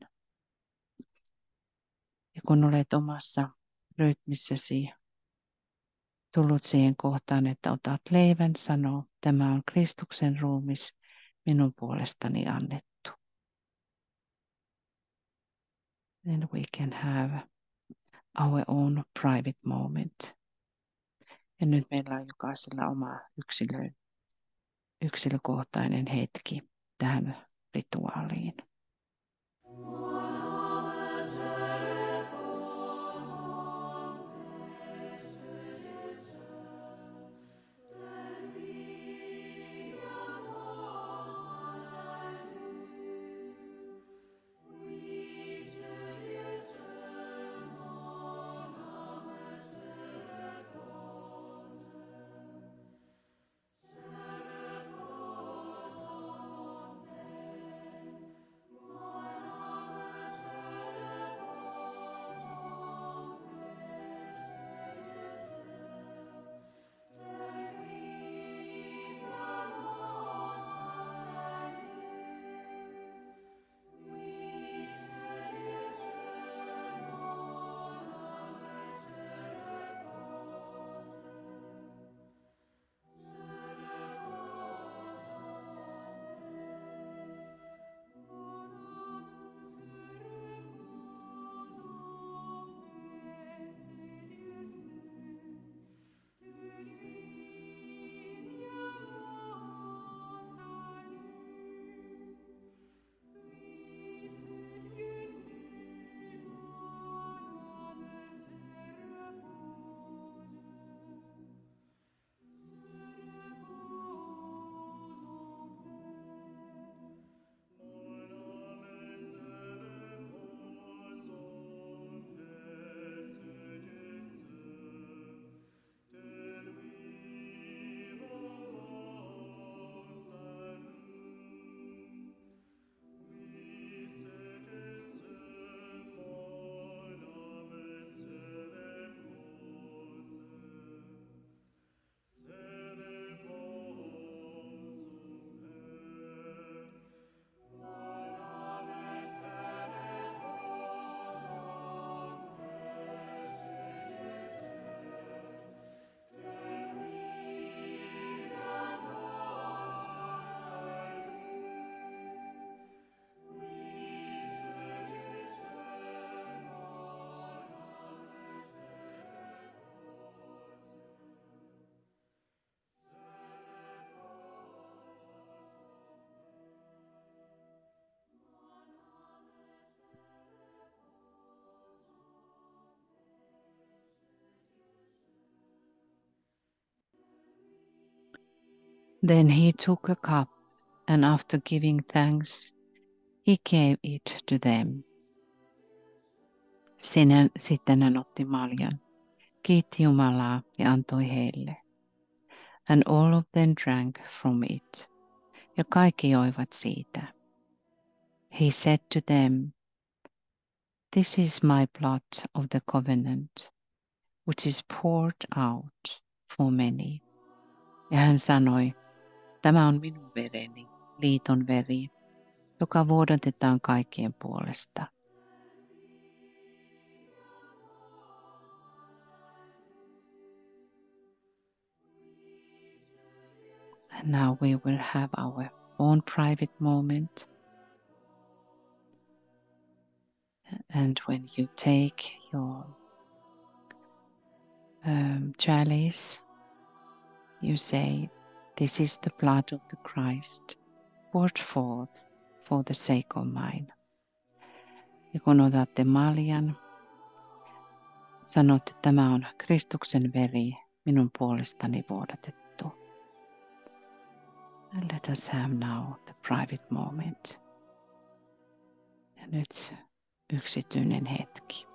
Ja kun olet omassa rytmissäsi tullut siihen kohtaan, että otat leivän, sano, "Tämä on Kristuksen ruumis, minun puolestani annettu." Then we can have our own private moment. Ja nyt meillä on jokaisella oma yksilö, yksilökohtainen hetki tähän rituaaliin. Then he took a cup, and after giving thanks, he gave it to them. Sinä, sitten hän otti maljan, kiitti Jumalaa ja antoi heille. And all of them drank from it. Ja kaikki joivat siitä. He said to them, "This is my blood of the covenant, which is poured out for many." Ja hän sanoi, "Tämä on minun vereni, liiton veri, joka vuodatetaan kaikkien puolesta." And now we will have our own private moment. And when you take your um, chalice, you say, "This is the blood of the Christ, poured forth for the sake of mine." Ja kun otatte maljan, sanotte, että tämä on Kristuksen veri, minun puolestani vuodatettu. And let us have now the private moment. Ja nyt yksityinen hetki.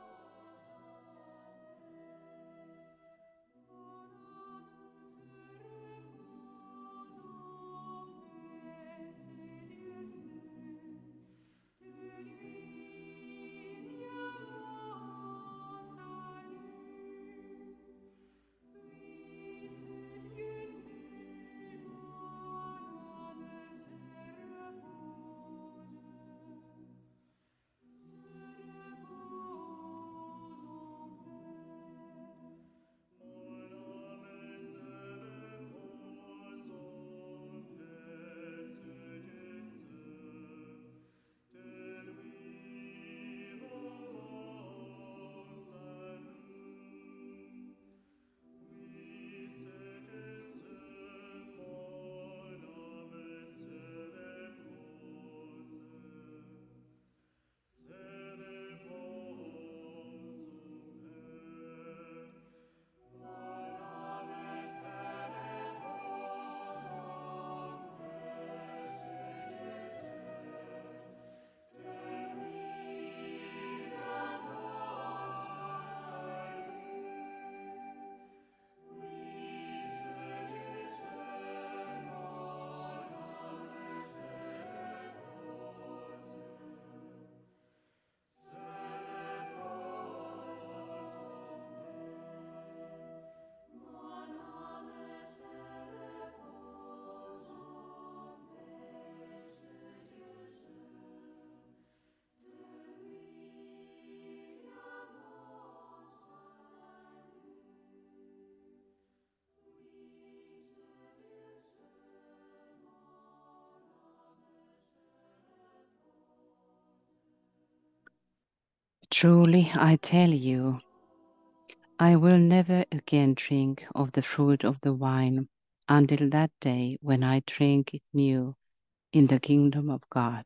Truly, I tell you, I will never again drink of the fruit of the vine until that day when I drink it new in the kingdom of God.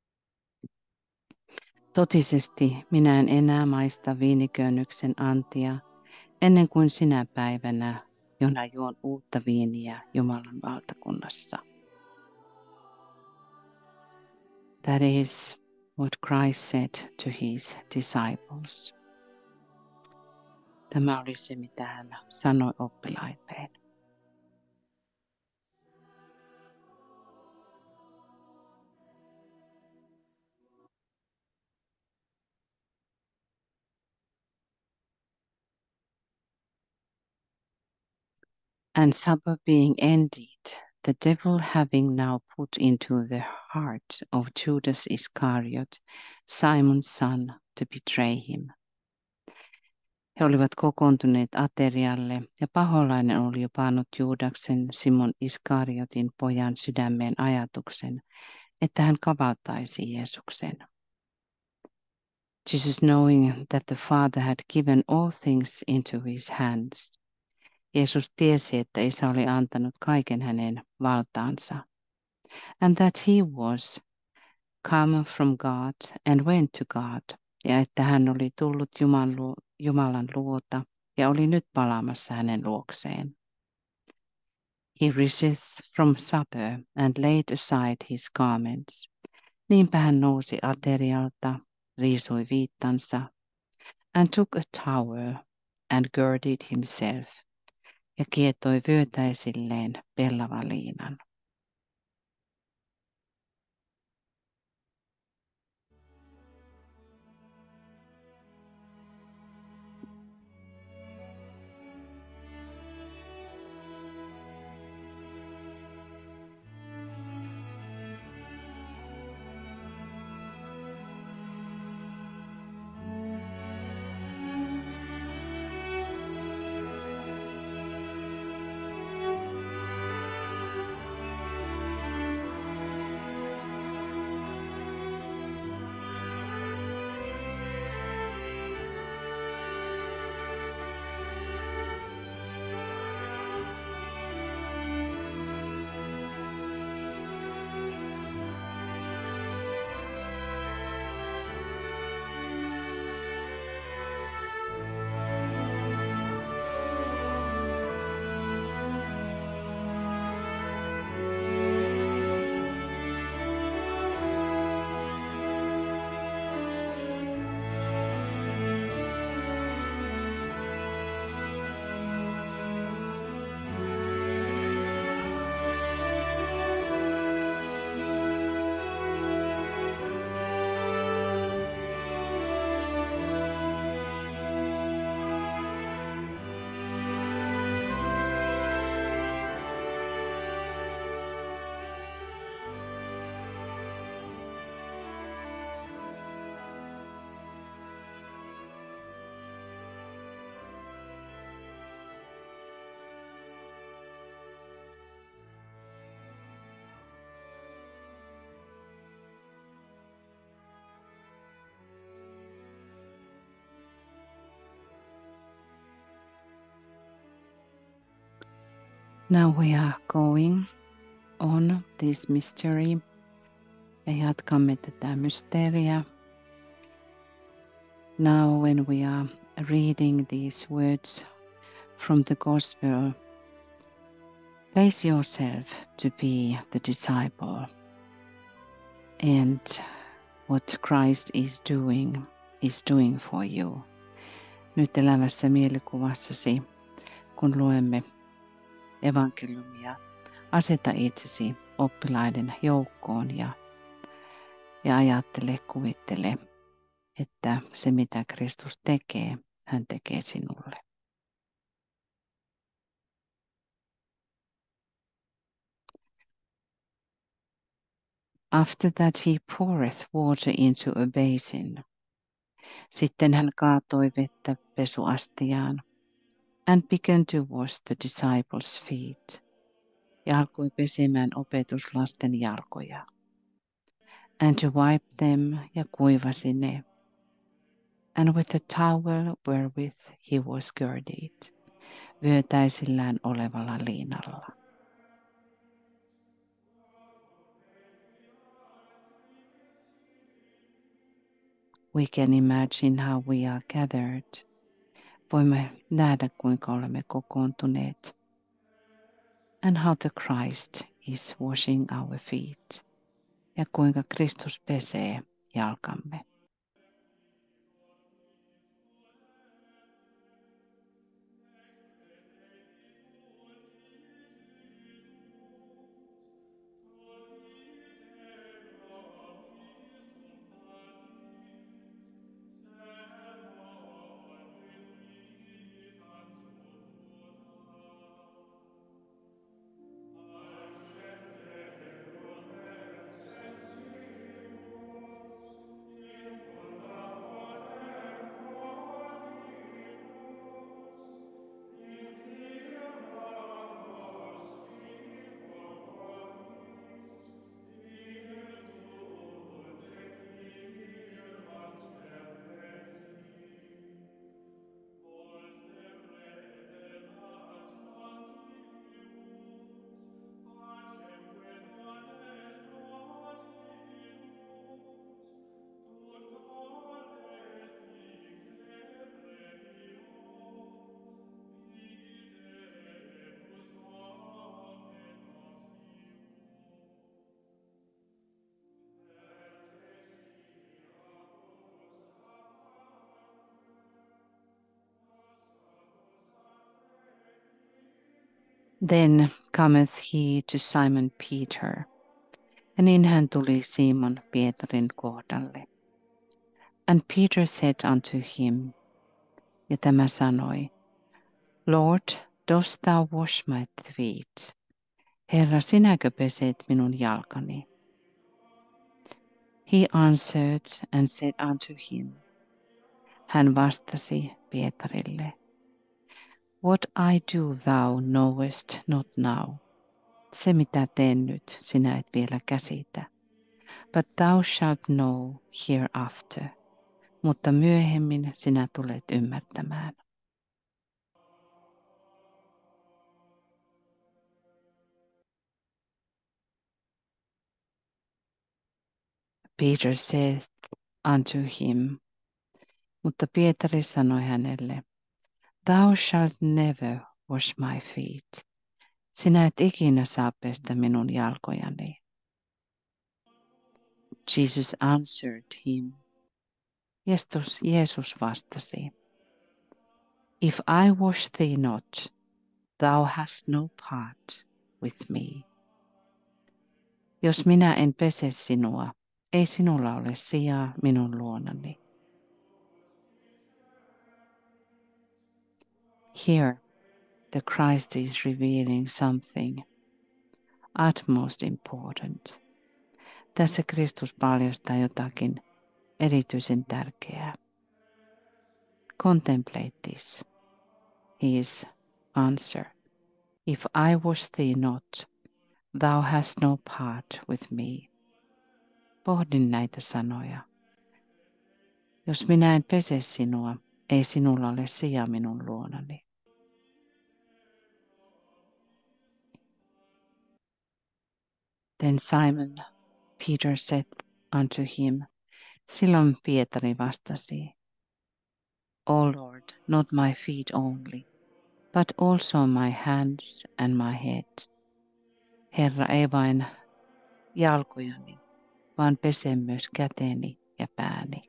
Totisesti minä en enää maista viiniköynnöksen antia ennen kuin sinä päivänä, jona juon uutta viiniä Jumalan valtakunnassa. That is what Christ said to his disciples. Tämä oli se, mitä hän sanoi oppilailleen. And supper being ended, the devil having now put into the heart of Judas Iscariot, Simon's son, to betray him. He olivat kokoontuneet aterialle, ja paholainen oli jo pannut Juudaksen Simon Iskariotin pojan sydämeen ajatuksen, että hän kavauttaisi Jeesuksen. Jesus, knowing that the Father had given all things into his hands, Jeesus tiesi, että Isä oli antanut kaiken hänen valtaansa, and that he was come from God and went to God, ja että hän oli tullut Jumalan luota ja oli nyt palaamassa hänen luokseen. He riseth from supper and laid aside his garments. Niinpä hän nousi aterialta, riisui viittansa, and took a towel and girded himself, ja kietoi vyötäisilleen pellavaliinan. Now we are going on this mystery. Ja jatkamme tätä mysteeriä. Now when we are reading these words from the Gospel, place yourself to be the disciple, and what Christ is doing is doing for you. Nyt elävässä mielikuvassasi, kun luemme evankeliumia, aseta itsesi oppilaiden joukkoon ja, ja ajattele, kuvittele, että se mitä Kristus tekee, hän tekee sinulle. After that he poureth water into a basin. Sitten hän kaatoi vettä pesuastiaan, and began to wash the disciples' feet, ja alkoi pesemään opetuslasten jalkoja, and to wipe them, ja kuivasi ne, and with the towel wherewith he was girded, vyötäisillään olevalla liinalla. We can imagine how we are gathered. Voimme nähdä, kuinka olemme kokoontuneet, and how the Christ is washing our feet, ja kuinka Kristus pesee jalkamme. Then cometh he to Simon Peter, ja niin hän tuli Simon Pietarin kohdalle. And Peter said unto him, ja tämä sanoi, Lord, dost thou wash my feet? Herra, sinäkö peset minun jalkani? He answered and said unto him, hän vastasi Pietarille, What I do thou knowest not now. Se mitä teen nyt, sinä et vielä käsitä. But thou shalt know hereafter. Mutta myöhemmin sinä tulet ymmärtämään. Peter said unto him, mutta Pietari sanoi hänelle, Thou shalt never wash my feet. Sinä et ikinä saa pestä minun jalkojani. Jesus answered him. Jeesus, Jeesus vastasi, If I wash thee not, thou hast no part with me. Jos minä en pese sinua, ei sinulla ole sijaa minun luonani. Here the Christ is revealing something utmost important. Tässä Kristus paljastaa jotakin erityisen tärkeää. Contemplate this. His answer. If I wash thee not, thou hast no part with me. Pohdin näitä sanoja. Jos minä en pese sinua, ei sinulla ole sija minun luonani. Then Simon Peter said unto him, silloin Pietari vastasi, O Lord, not my feet only, but also my hands and my head. Herra, ei vain jalkojani, vaan pese myös käteni ja pääni.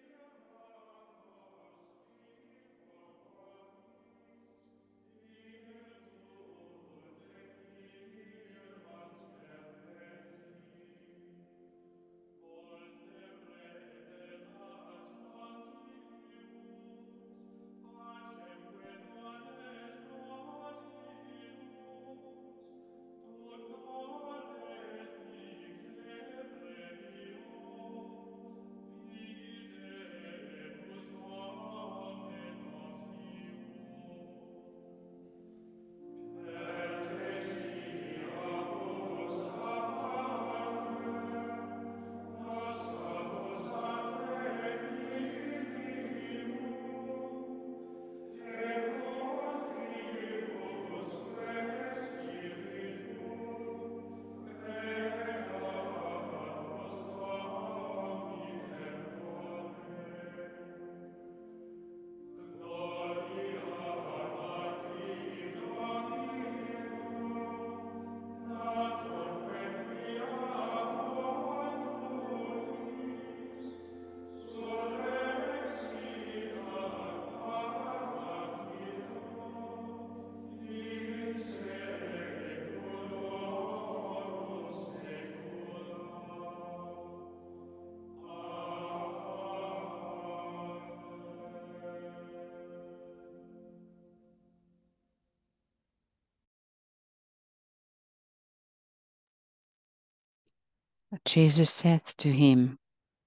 Jesus saith to him,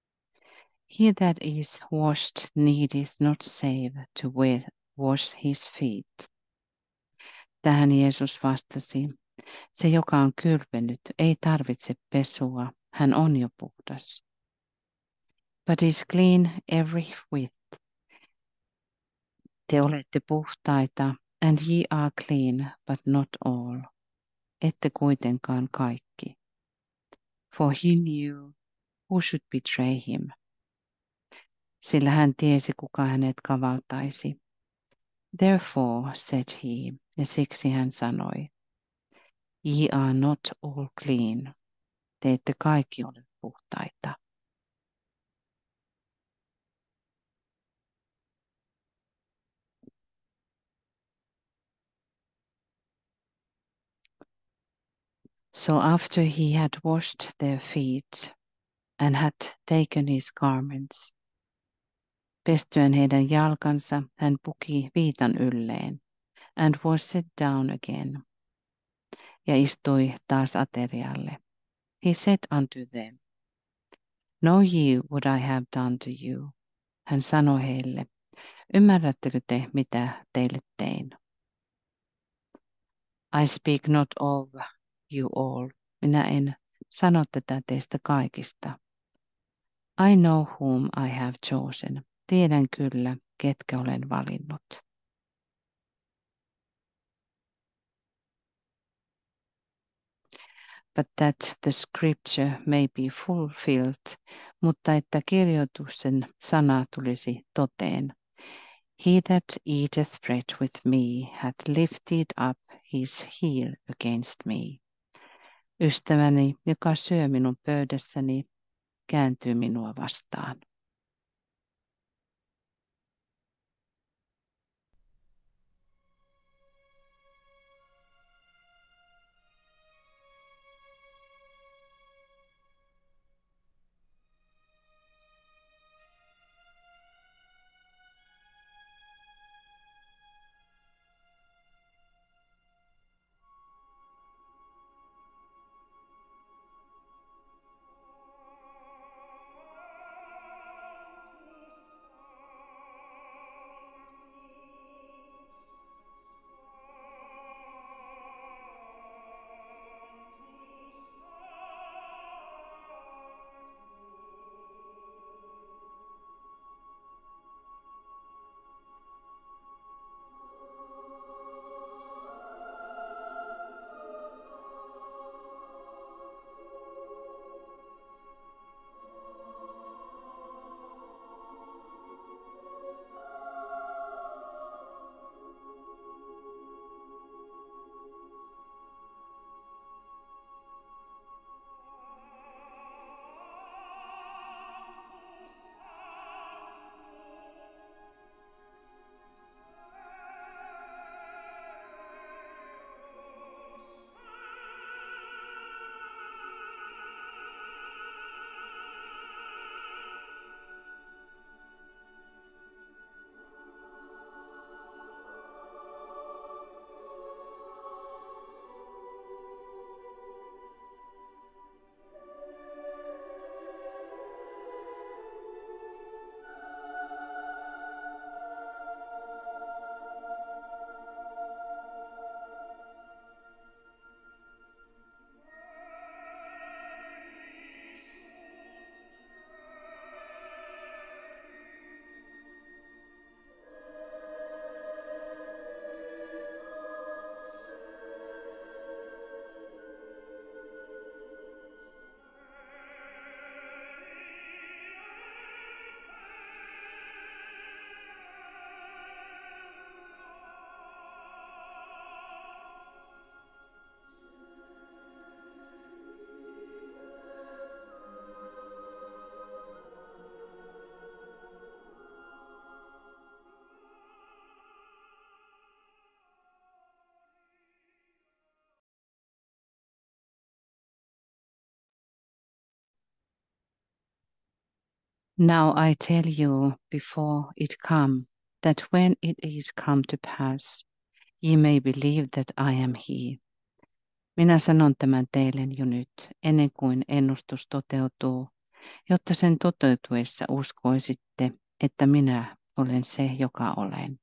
He that is washed needeth not save to wash his feet. Tähän Jeesus vastasi, se joka on kylpenyt, ei tarvitse pesua, hän on jo puhdas. But is clean every whit. Te olette puhtaita, and ye are clean, but not all. Ette kuitenkaan kaikki. For he knew who should betray him. Sillä hän tiesi, kuka hänet kavaltaisi. Therefore, said he, ja siksi hän sanoi, Ye are not all clean. Te ette kaikki ole puhtaita. So after he had washed their feet and had taken his garments, pestyään heidän jalkansa, hän puki viitan ylleen, and was set down again, ja istui taas aterialle. He said unto them, Know ye what I have done to you? Hän sanoi heille, ymmärrättekö te, mitä teille tein? I speak not of you all. Minä en sano tätä teistä kaikista. I know whom I have chosen. Tiedän kyllä, ketkä olen valinnut. But that the scripture may be fulfilled, mutta että kirjoituksen sana tulisi toteen. He that eateth bread with me hath lifted up his heel against me. Ystäväni, joka syö minun pöydässäni, kääntyy minua vastaan. Now I tell you before it come, that when it is come to pass, ye may believe that I am he. Minä sanon tämän teille jo nyt, ennen kuin ennustus toteutuu, jotta sen toteutuessa uskoisitte, että minä olen se, joka olen.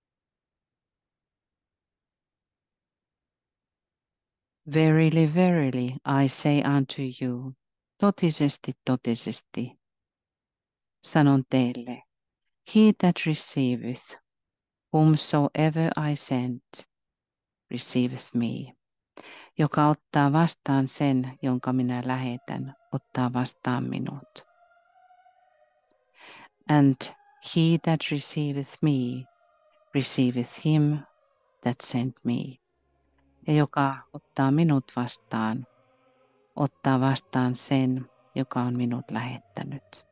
Verily, verily, I say unto you, totisesti, totisesti, sanon teille, he that receiveth whomsoever I send, receiveth me. Joka ottaa vastaan sen, jonka minä lähetän, ottaa vastaan minut. And he that receiveth me, receiveth him that sent me. Ja joka ottaa minut vastaan, ottaa vastaan sen, joka on minut lähettänyt.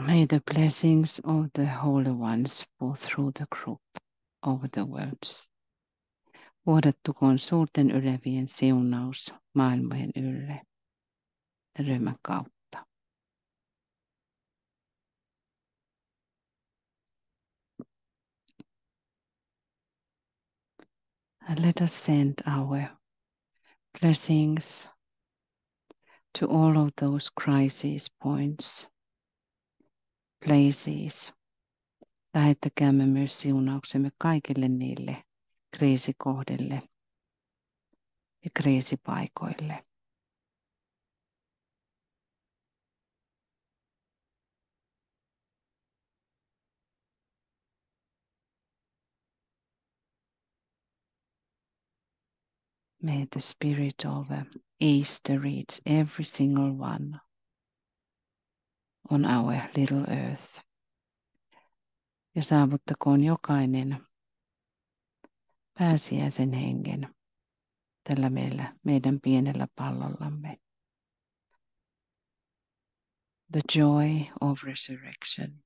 May the blessings of the Holy Ones flow through the group over the worlds. Vuodattukoon suurten ylevien siunaus maailmojen ylle ryhmän kautta. And let us send our blessings to all of those crisis points, places. Lähettäkäämme myös siunauksemme kaikille niille kriisikohdille ja kriisipaikoille. May the spirit of Easter reach every single one on our little earth. Ja saavuttakoon jokainen pääsiäisen hengen tällä meillä, meidän pienellä pallollamme. The joy of resurrection.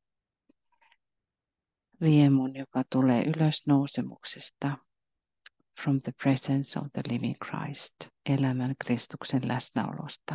Riemun, joka tulee ylösnousemuksesta. From the presence of the living Christ. Elämän Kristuksen läsnäolosta.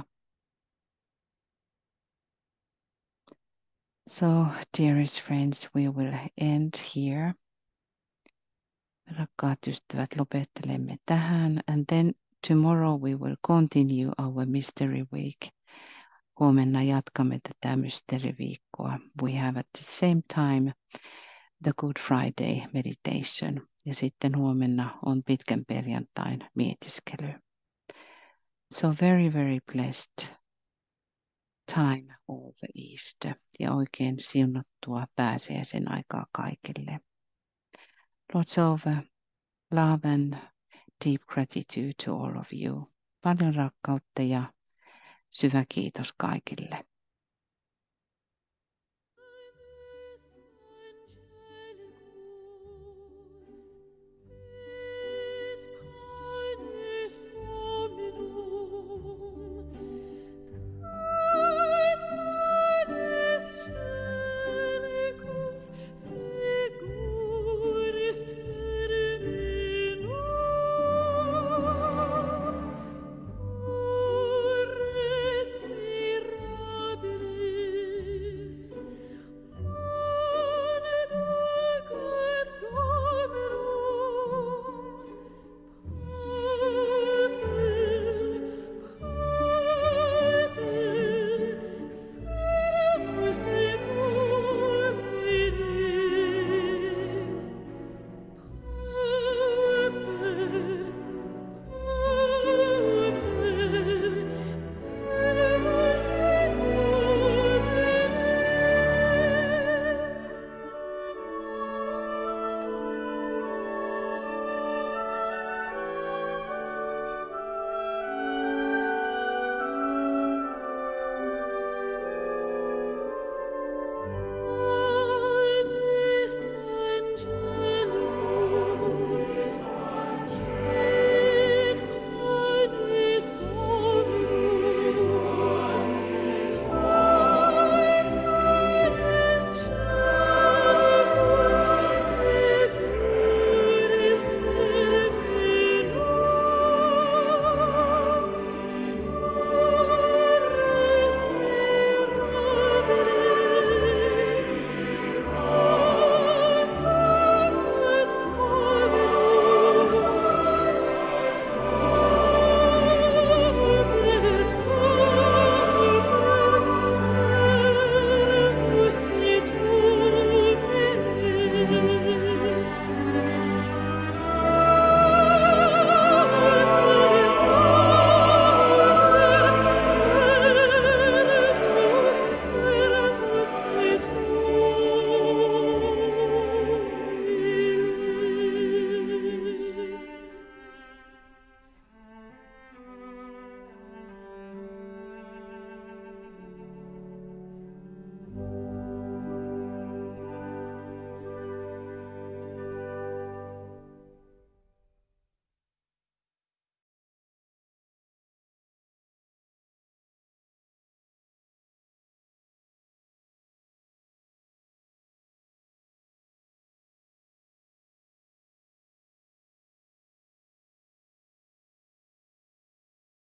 So, dearest friends, we will end here. Rakkaat ystävät, lopettelemme tähän. And then tomorrow we will continue our mystery week. Huomenna jatkamme tätä mysteeriviikkoa. We have at the same time the Good Friday meditation. Ja sitten huomenna on pitkän perjantain mietiskely. So very, very blessed time of Easter. Ja oikein siunattua pääsiäisen aikaa kaikille. Lots of love and deep gratitude to all of you. Paljon rakkautta ja syvä kiitos kaikille.